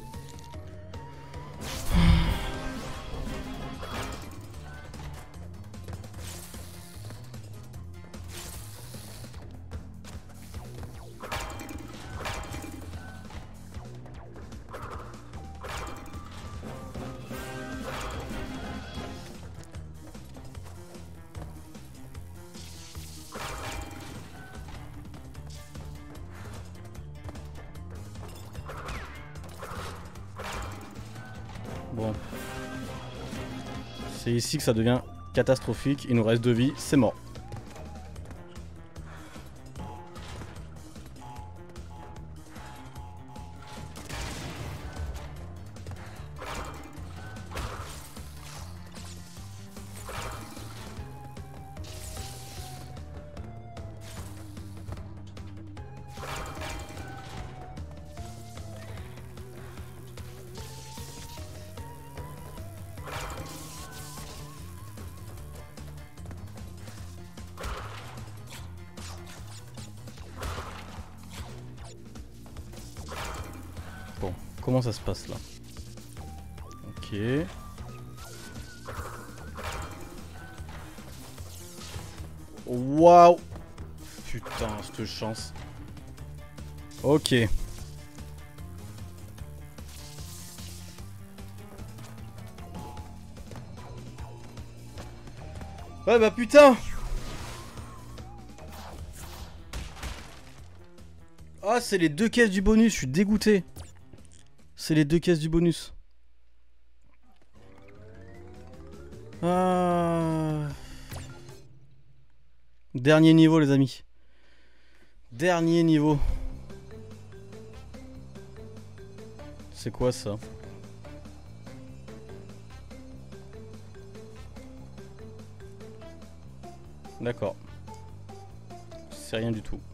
Bon. C'est ici que ça devient catastrophique. Il nous reste deux vies, c'est mort. Bon, comment ça se passe là? Ok. Waouh! Putain, cette chance. Ok. Ouais bah putain! Ah, c'est les deux caisses du bonus, je suis dégoûté. C'est les deux caisses du bonus. Ah... Dernier niveau les amis. Dernier niveau. C'est quoi ça? D'accord. C'est rien du tout.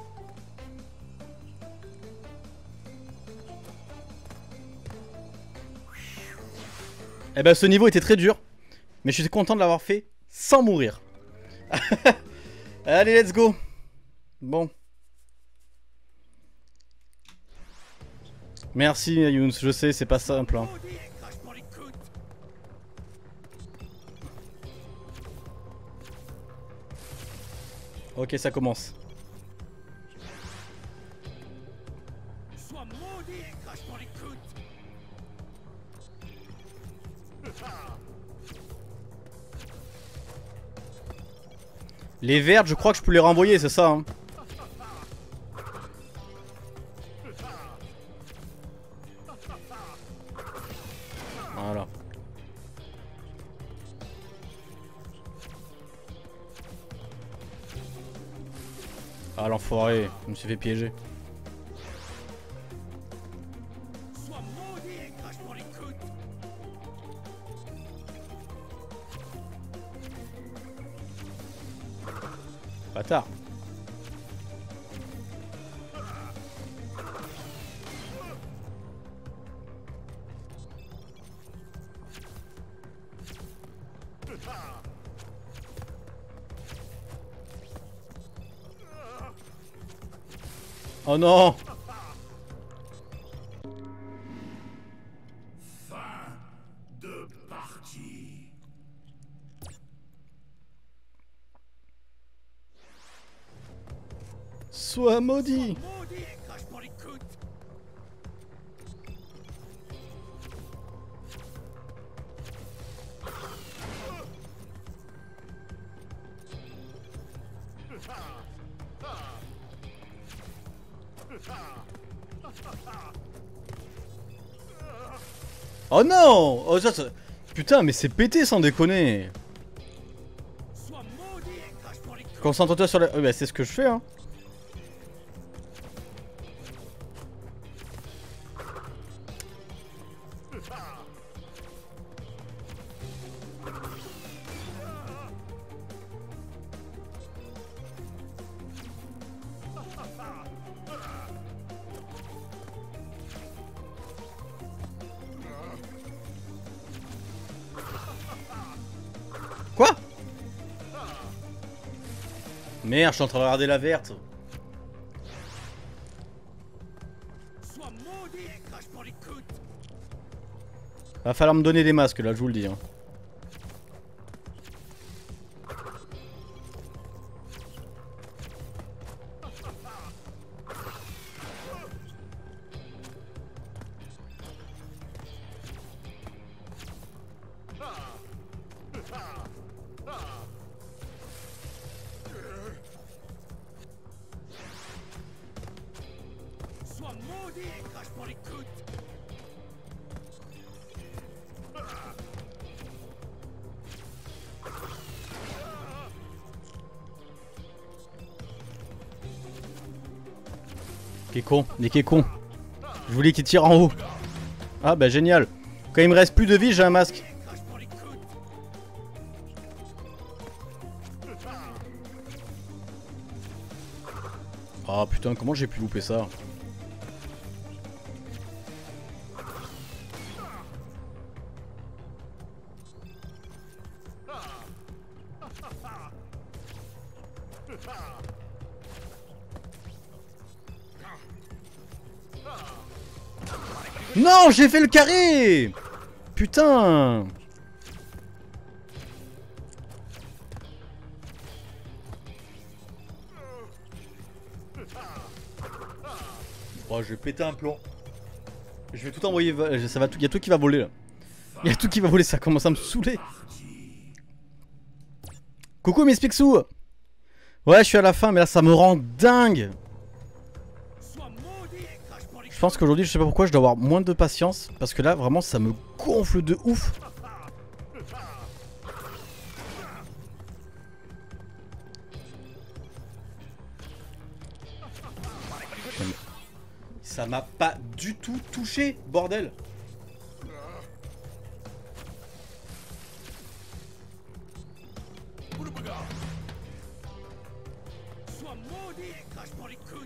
Eh ben ce niveau était très dur. Mais je suis content de l'avoir fait sans mourir. Allez, let's go. Bon. Merci Younes, je sais, c'est pas simple. Hein. Ok, ça commence. Les vertes, je crois que je peux les renvoyer, c'est ça. Hein. Voilà. Ah l'enfoiré, je me suis fait piéger. Bâtard. Oh non. Fin de partie. Sois maudit. Oh non. Oh ça, ça... Putain mais c'est pété sans déconner. Concentre-toi sur la... Oui bah c'est ce que je fais hein. Quoi? Merde, je suis en train de regarder la verte. Va falloir me donner des masques là, je vous le dis. Hein. Qui est con, mais qui est con. Je voulais qu'il tire en haut. Ah bah génial. Quand il me reste plus de vie, j'ai un masque. Ah putain, comment j'ai pu louper ça? Non, j'ai fait le carré. Putain. Oh, je vais péter un plomb. Je vais tout envoyer. Ça va tout. Il y a tout qui va voler là. Il y a tout qui va voler. Ça commence à me saouler. Coucou Miss Picsou. Ouais, je suis à la fin, mais là ça me rend dingue. Je pense qu'aujourd'hui, je sais pas pourquoi, je dois avoir moins de patience. Parce que là, vraiment, ça me gonfle de ouf. Ça m'a pas du tout touché, bordel. maudit et crache pour les coudes.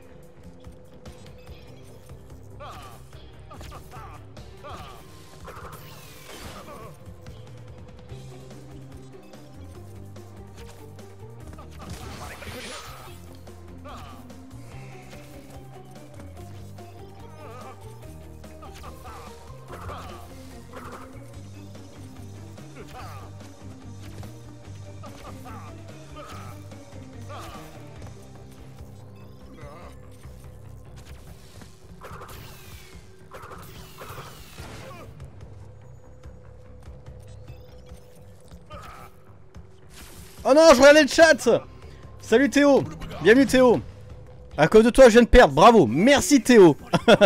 Oh non, je regardais le chat. Salut Théo. Bienvenue Théo. À cause de toi, je viens de perdre. Bravo. Merci Théo.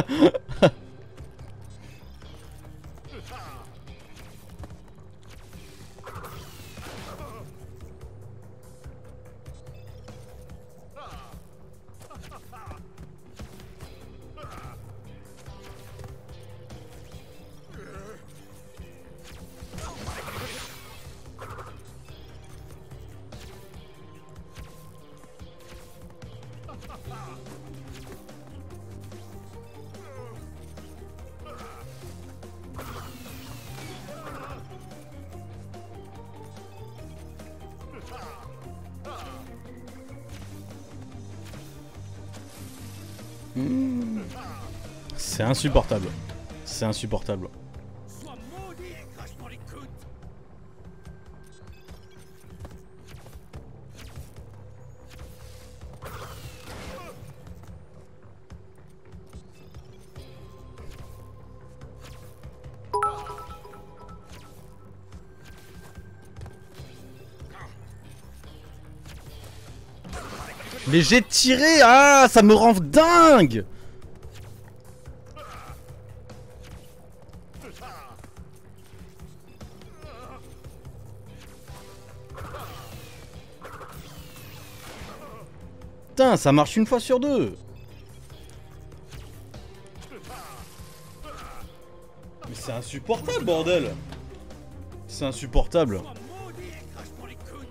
Mmh. C'est insupportable. C'est insupportable. Sois maudit et crache pour les coudes. Les jets tirés, ah, ça me rend dingue. Putain, ça marche une fois sur deux. Mais c'est insupportable, bordel. C'est insupportable. Sois maudit et crache pour les coudes.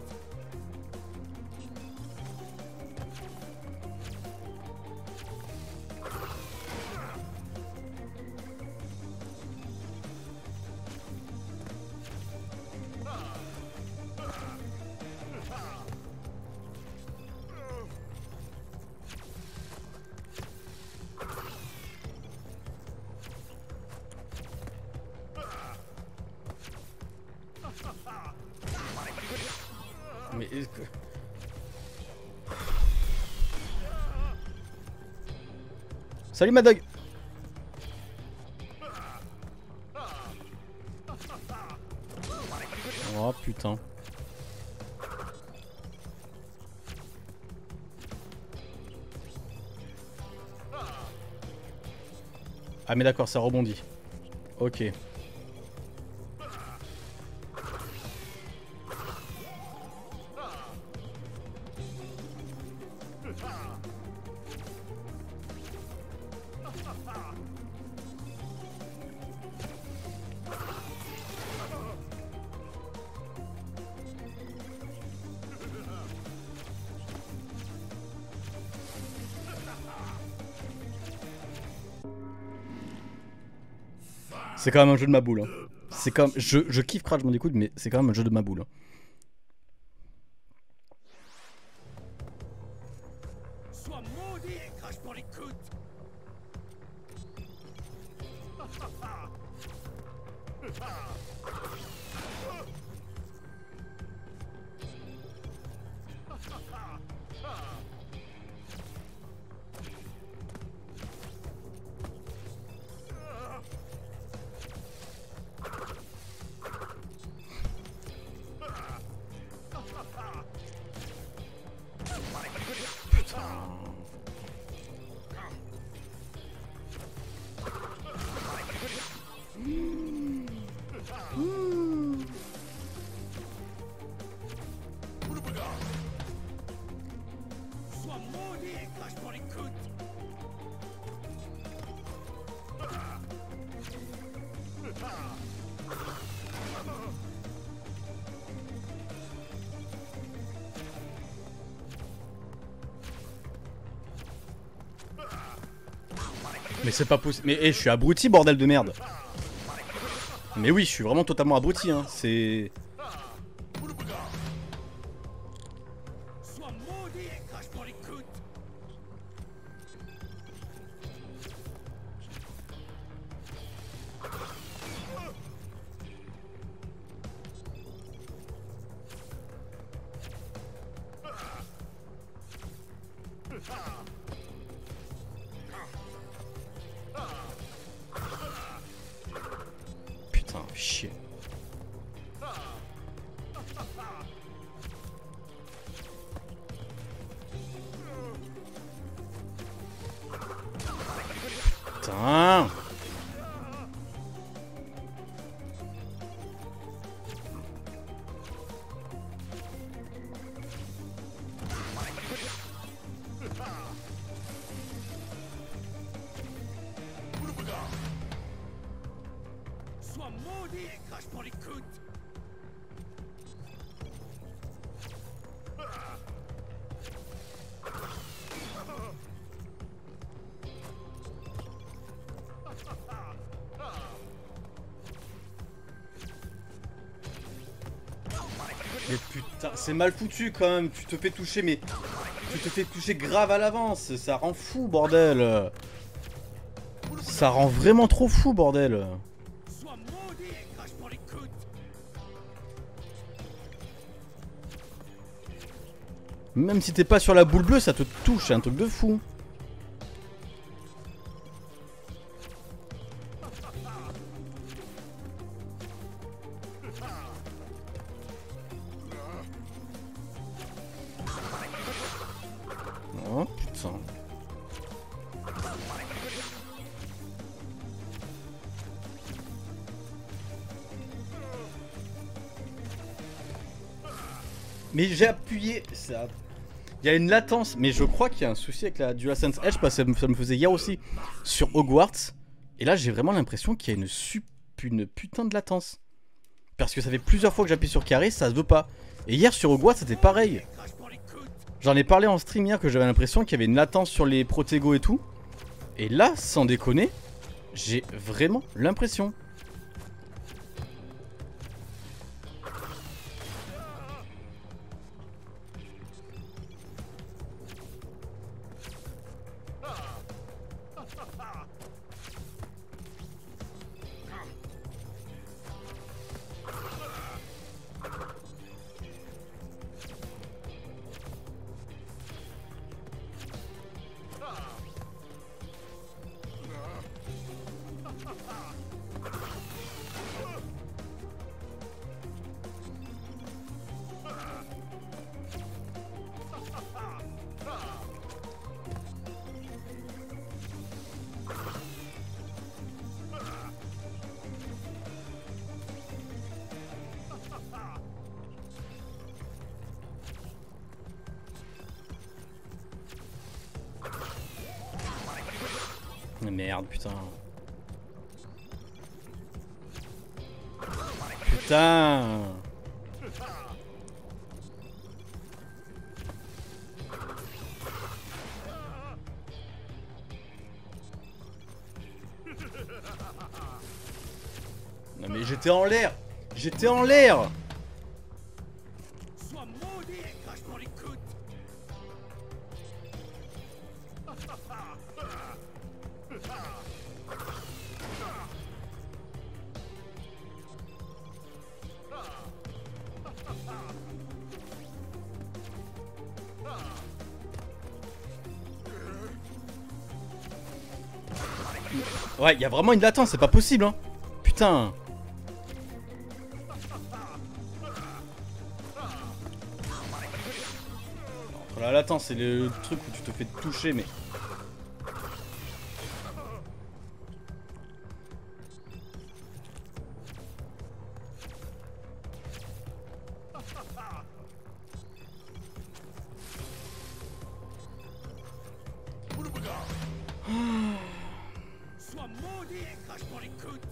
Mais... Salut Madog. Oh putain. Ah mais d'accord, ça rebondit. Ok. C'est quand même un jeu de ma boule. Hein. C'est comme je, je kiffe Crash Bandicoot, mais c'est quand même un jeu de ma boule. Sois maudit et crache pour les coudes. Sois maudit et crache pour les coudes. Mais c'est pas possible. Mais hey, je suis abruti, bordel de merde. Mais oui, je suis vraiment totalement abruti, hein. C'est... Sois maudit et crache pour les coudes. Putain, chier. Putain. Sois maudit et crache pour les coudes. Mais putain, c'est mal foutu quand même. Tu te fais toucher, mais... Tu te fais toucher grave à l'avance. Ça rend fou, bordel. Ça rend vraiment trop fou, bordel. Sois maudit et crache pour les coudes. Même si t'es pas sur la boule bleue, ça te touche. C'est un truc de fou. Oh putain. Mais j'ai appuyé ça. Il y a une latence, mais je crois qu'il y a un souci avec la DualSense Edge parce que ça me, ça me faisait hier aussi sur Hogwarts. Et là, j'ai vraiment l'impression qu'il y a une, sup, une putain de latence. Parce que ça fait plusieurs fois que j'appuie sur carré, ça se veut pas. Et hier sur Hogwarts, c'était pareil. J'en ai parlé en stream hier que j'avais l'impression qu'il y avait une latence sur les protégos et tout. Et là, sans déconner, j'ai vraiment l'impression. Merde, putain. Putain. Non mais j'étais en l'air. J'étais en l'air. Sois maudit et crache pour les coudes. Ouais, il y a vraiment une latence, c'est pas possible, hein. Putain. Entre la latence, c'est le truc où tu te fais toucher, mais... Sois maudit et crache pour les coudes.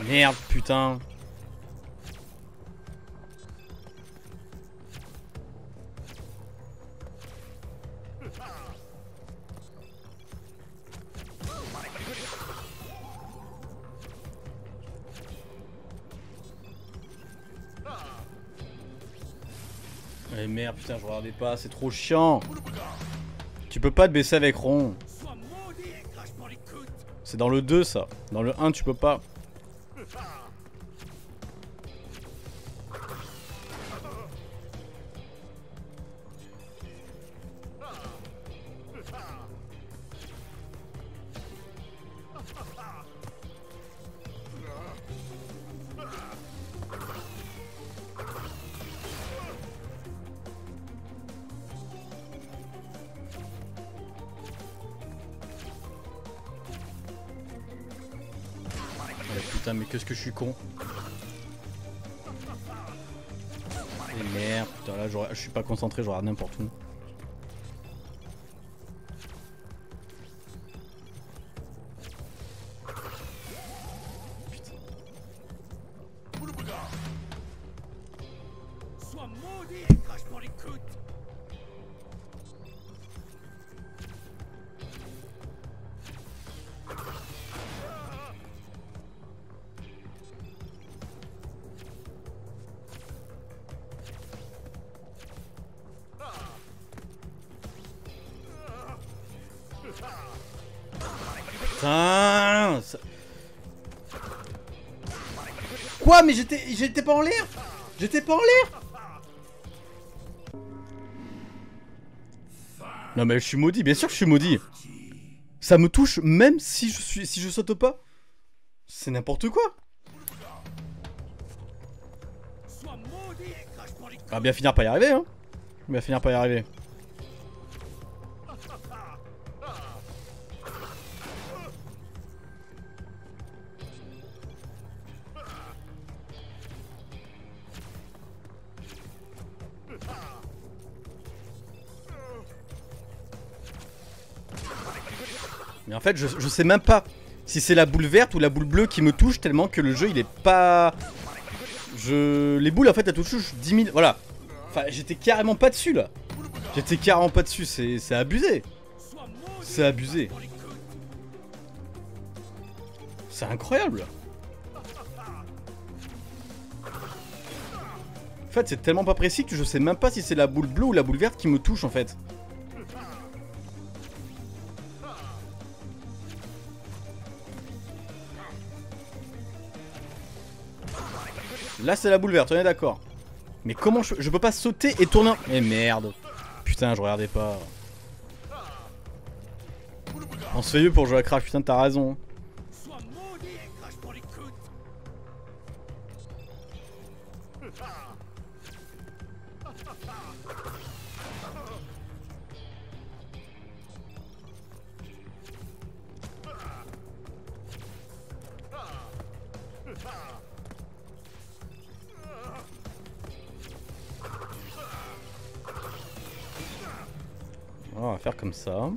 Merde, putain. Eh merde, putain, je regardais pas, c'est trop chiant. Tu peux pas te baisser avec Ron. C'est dans le deux ça. Dans le un tu peux pas. Putain, mais qu'est-ce que je suis con. Et merde, putain, là je suis pas concentré, je regarde n'importe où. Putain. Sois maudit et crache pour les coudes. Putain ça... Quoi? Mais j'étais j'étais pas en l'air. J'étais pas en l'air. Non mais je suis maudit, bien sûr que je suis maudit. Ça me touche même si je suis si je saute pas. C'est n'importe quoi. On va bien finir par y arriver hein. On va finir par y arriver. Mais en fait je, je sais même pas si c'est la boule verte ou la boule bleue qui me touche tellement que le jeu il est pas... Je... Les boules en fait elles touchent dix mille... Voilà. Enfin j'étais carrément pas dessus là. J'étais carrément pas dessus, c'est abusé. C'est abusé. C'est incroyable. En fait c'est tellement pas précis que je sais même pas si c'est la boule bleue ou la boule verte qui me touche en fait. Là c'est la boule verte, on est d'accord. Mais comment je... Je peux pas sauter et tourner... Eh merde. Putain, je regardais pas. On se fait vieux pour jouer à Crash, putain t'as raison. On va faire comme ça.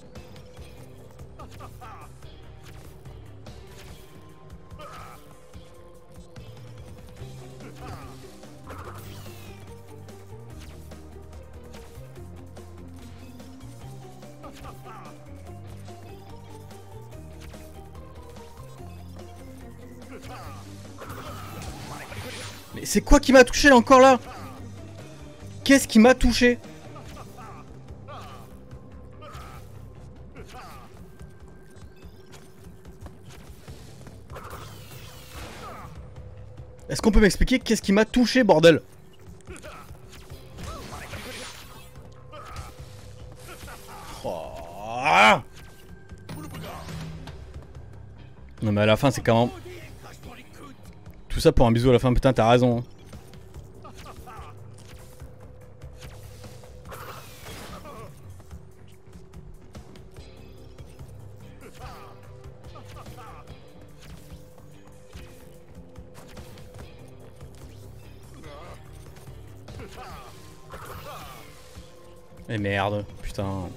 Mais c'est quoi qui m'a touché encore là? Qu'est-ce qui m'a touché? Est-ce qu'on peut m'expliquer qu'est-ce qui m'a touché, bordel? Oh. Non mais à la fin c'est quand même... Tout ça pour un bisou à la fin, putain t'as raison. Et merde, putain.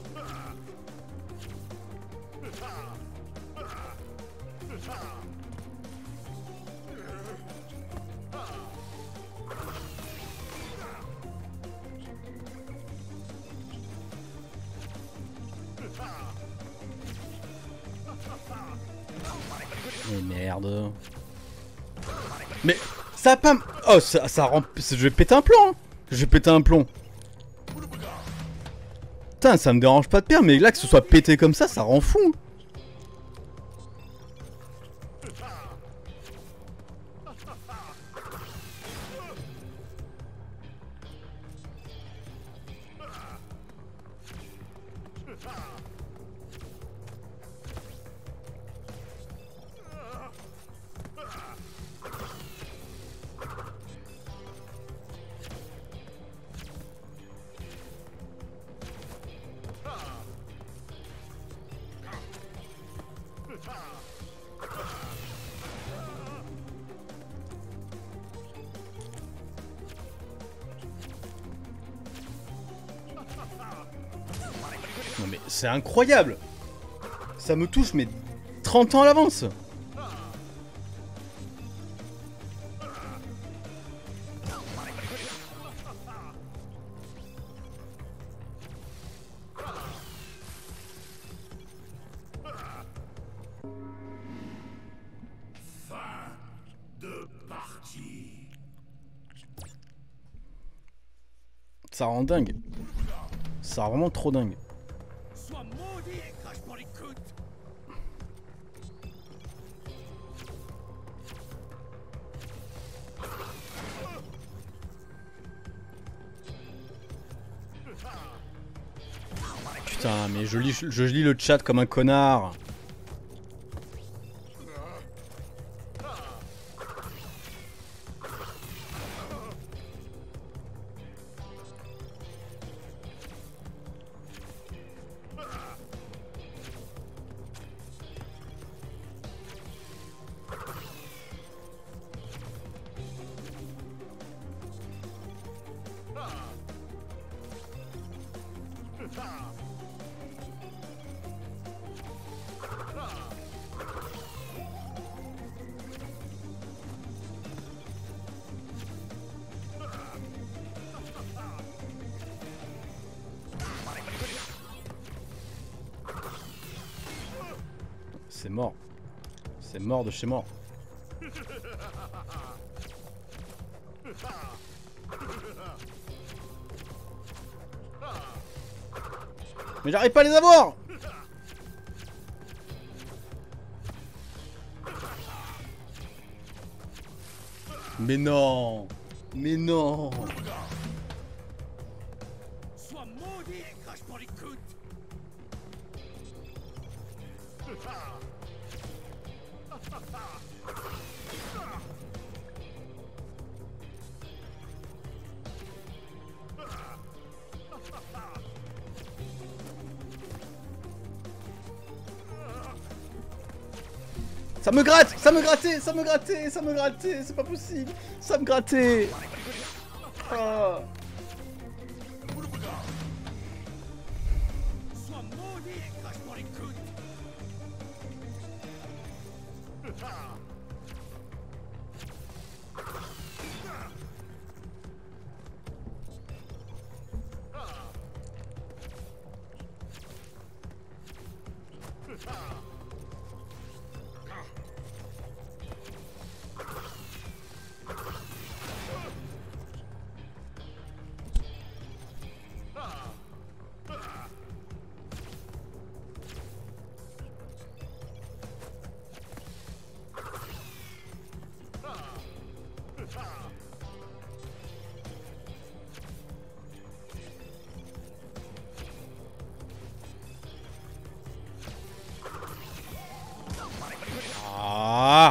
Mais merde. Mais ça a pas... Oh, ça, ça rend... Je vais péter un plomb, hein. Je vais péter un plomb. Putain, ça me dérange pas de perdre, mais là que ce soit pété comme ça, ça rend fou. Non mais c'est incroyable. Ça me touche mais trente ans à l'avance. Fin de partie. Ça rend dingue. Ça rend vraiment trop dingue. Sois maudit et crache pour les coudes. Putain, mais je lis, je lis le chat comme un connard. C'est mort. C'est mort de chez mort. Mais j'arrive pas à les avoir. Mais non. Mais non. Sois maudit et crache pour les coudes. Ça me gratte, ça me grattait, ça me grattait, ça me grattait, c'est pas possible. Ça me grattait. Ah. Sois maudit et crache pour les coudes. Ah.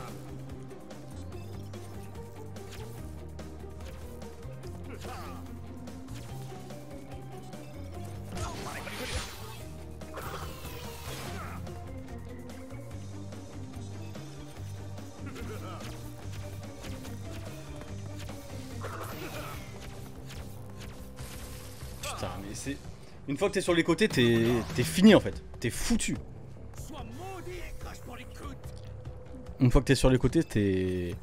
Putain, mais c'est... Une fois que t'es sur les côtés, t'es t'es fini en fait. T'es foutu. Sois maudit et crache pour les coudes. Une fois que t'es sur les côtés, t'es...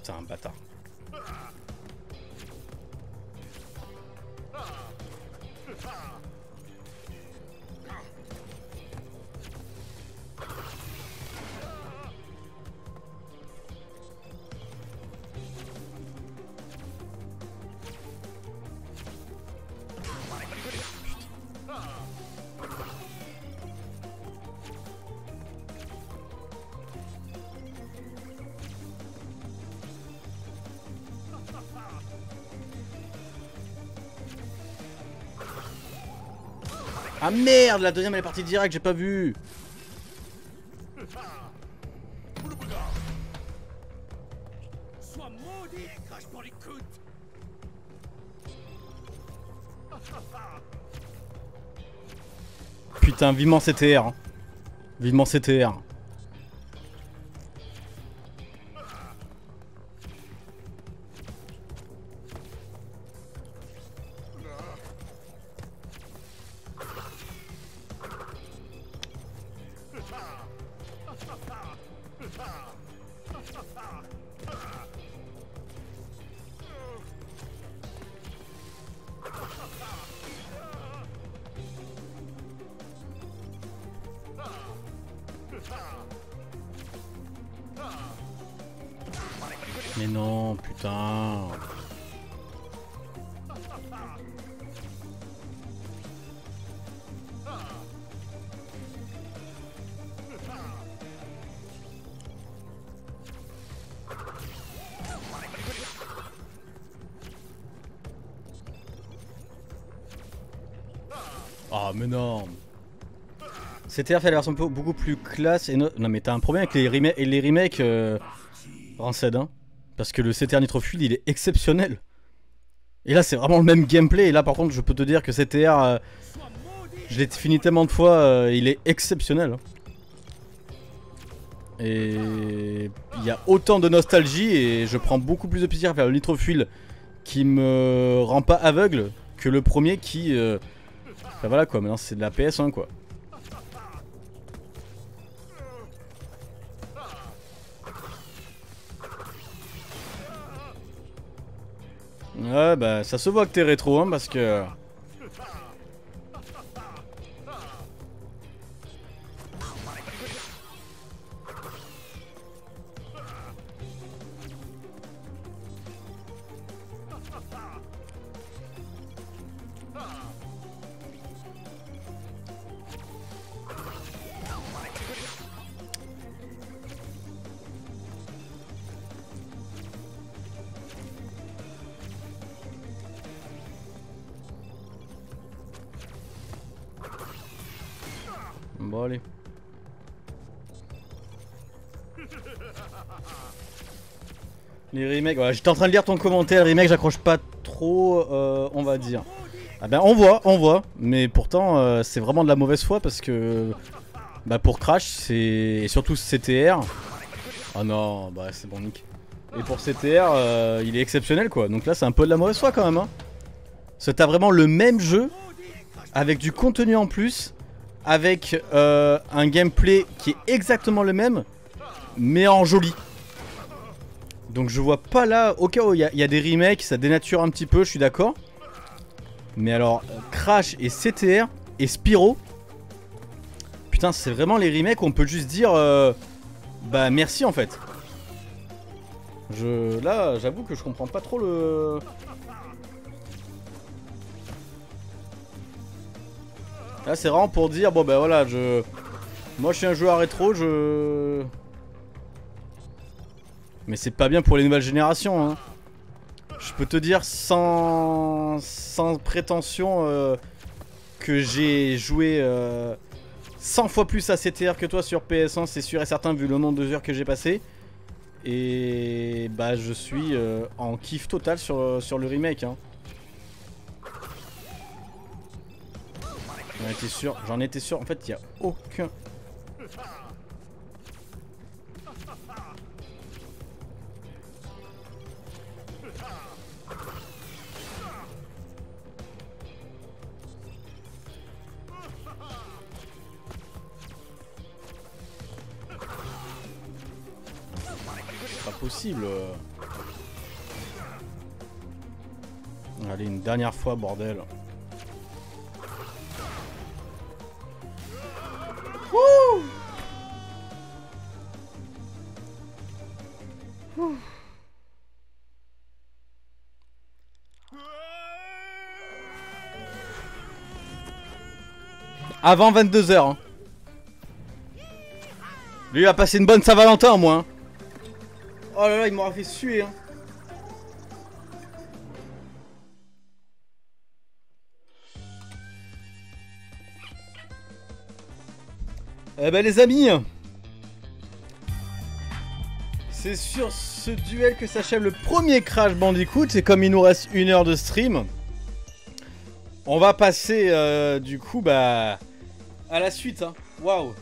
putain, un bâtard. Ah merde, la deuxième elle est partie direct, j'ai pas vu. Sois maudit et crache dans les coudes. Putain, vivement C T R. Hein. Vivement C T R. Mais non, putain. Ah mais non. C T R fait la version beaucoup plus classe et no... non mais t'as un problème avec les, rema les remakes euh... Rancid hein. Parce que le C T R Nitro Fuel il est exceptionnel. Et là c'est vraiment le même gameplay. Et là par contre je peux te dire que C T R euh... je l'ai fini tellement de fois, euh... il est exceptionnel. Et il y a autant de nostalgie et je prends beaucoup plus de plaisir à faire le Nitro Fuel qui me rend pas aveugle que le premier qui... Euh... Enfin voilà quoi, maintenant c'est de la P S un quoi. Ouais bah ça se voit que t'es rétro hein parce que... Bon allez. Les remakes, ouais, j'étais en train de lire ton commentaire, les remakes j'accroche pas trop, euh, on va dire. Ah ben on voit, on voit, mais pourtant euh, c'est vraiment de la mauvaise foi parce que bah pour Crash c'est et surtout C T R. Oh non, bah c'est bon nick. Et pour C T R euh, il est exceptionnel quoi, donc là c'est un peu de la mauvaise foi quand même hein. Parce que t'as vraiment le même jeu avec du contenu en plus. Avec euh, un gameplay qui est exactement le même, mais en joli. Donc je vois pas là, au cas où il y, y a des remakes, ça dénature un petit peu, je suis d'accord. Mais alors, Crash et C T R et Spyro, putain c'est vraiment les remakes où on peut juste dire, euh, bah merci en fait. Je, là j'avoue que je comprends pas trop le... Là c'est vraiment pour dire bon ben voilà je... Moi je suis un joueur rétro je... Mais c'est pas bien pour les nouvelles générations hein. Je peux te dire sans, sans prétention euh, que j'ai joué euh, cent fois plus à C T R que toi sur P S un, c'est sûr et certain vu le nombre de heures que j'ai passé. Et bah je suis euh, en kiff total sur, sur le remake hein. J'en étais sûr, j'en étais sûr, en fait il n'y a aucun... C'est pas possible. Allez, une dernière fois, bordel. Wouh. Ouh. Avant vingt-deux heures. Hein. Lui il a passé une bonne Saint-Valentin, moi. Hein. Oh là là, il m'aura fait suer. Hein. Eh ben les amis, c'est sur ce duel que s'achève le premier Crash Bandicoot. Et comme il nous reste une heure de stream, on va passer euh, du coup bah à la suite. Hein. Waouh.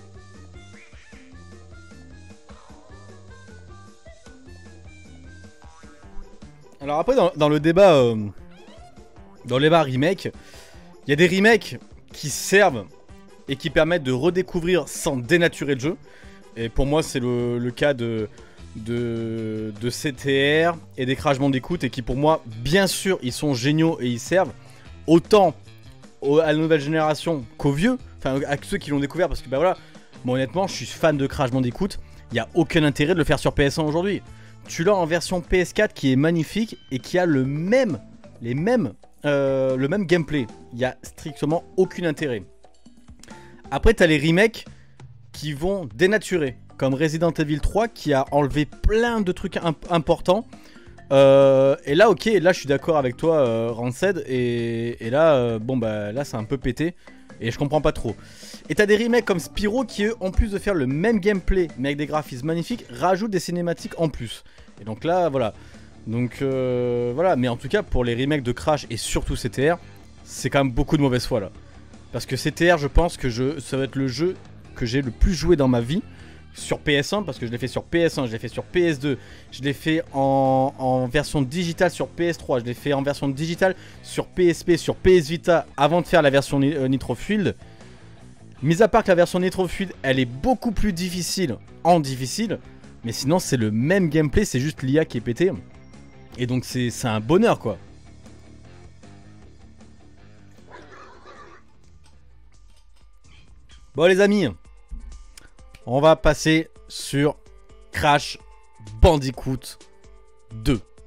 Alors après dans, dans le débat, euh, dans le débat remake, il y a des remakes qui servent et qui permettent de redécouvrir sans dénaturer le jeu. Et pour moi c'est le, le cas de, de, de C T R et des Crash Bandicoot, et qui pour moi bien sûr ils sont géniaux et ils servent autant au, à la nouvelle génération qu'aux vieux, enfin à ceux qui l'ont découvert, parce que bah voilà, moi honnêtement je suis fan de Crash Bandicoot, il n'y a aucun intérêt de le faire sur P S un aujourd'hui. Tu l'as en version P S quatre qui est magnifique et qui a le même, les mêmes, euh, le même gameplay, il n'y a strictement aucun intérêt. Après, tu as les remakes qui vont dénaturer, comme Resident Evil trois qui a enlevé plein de trucs imp importants. Euh, et là, ok, là je suis d'accord avec toi, euh, Ranced. Et, et là, euh, bon bah là c'est un peu pété. Et je comprends pas trop. Et t'as des remakes comme Spyro qui, eux, en plus de faire le même gameplay, mais avec des graphismes magnifiques, rajoutent des cinématiques en plus. Et donc là, voilà. Donc euh, voilà, mais en tout cas, pour les remakes de Crash et surtout C T R, c'est quand même beaucoup de mauvaise foi là. Parce que C T R, je pense que je, ça va être le jeu que j'ai le plus joué dans ma vie sur P S un, parce que je l'ai fait sur P S un, je l'ai fait sur P S deux, je l'ai fait en, en version digitale sur P S trois, je l'ai fait en version digitale sur P S P, sur P S Vita, avant de faire la version euh, Nitro Fueled. Mis à part que la version Nitro Fueled, elle est beaucoup plus difficile en difficile, mais sinon c'est le même gameplay, c'est juste l'I A qui est pété. Et donc c'est un bonheur quoi. Bon les amis, on va passer sur Crash Bandicoot deux.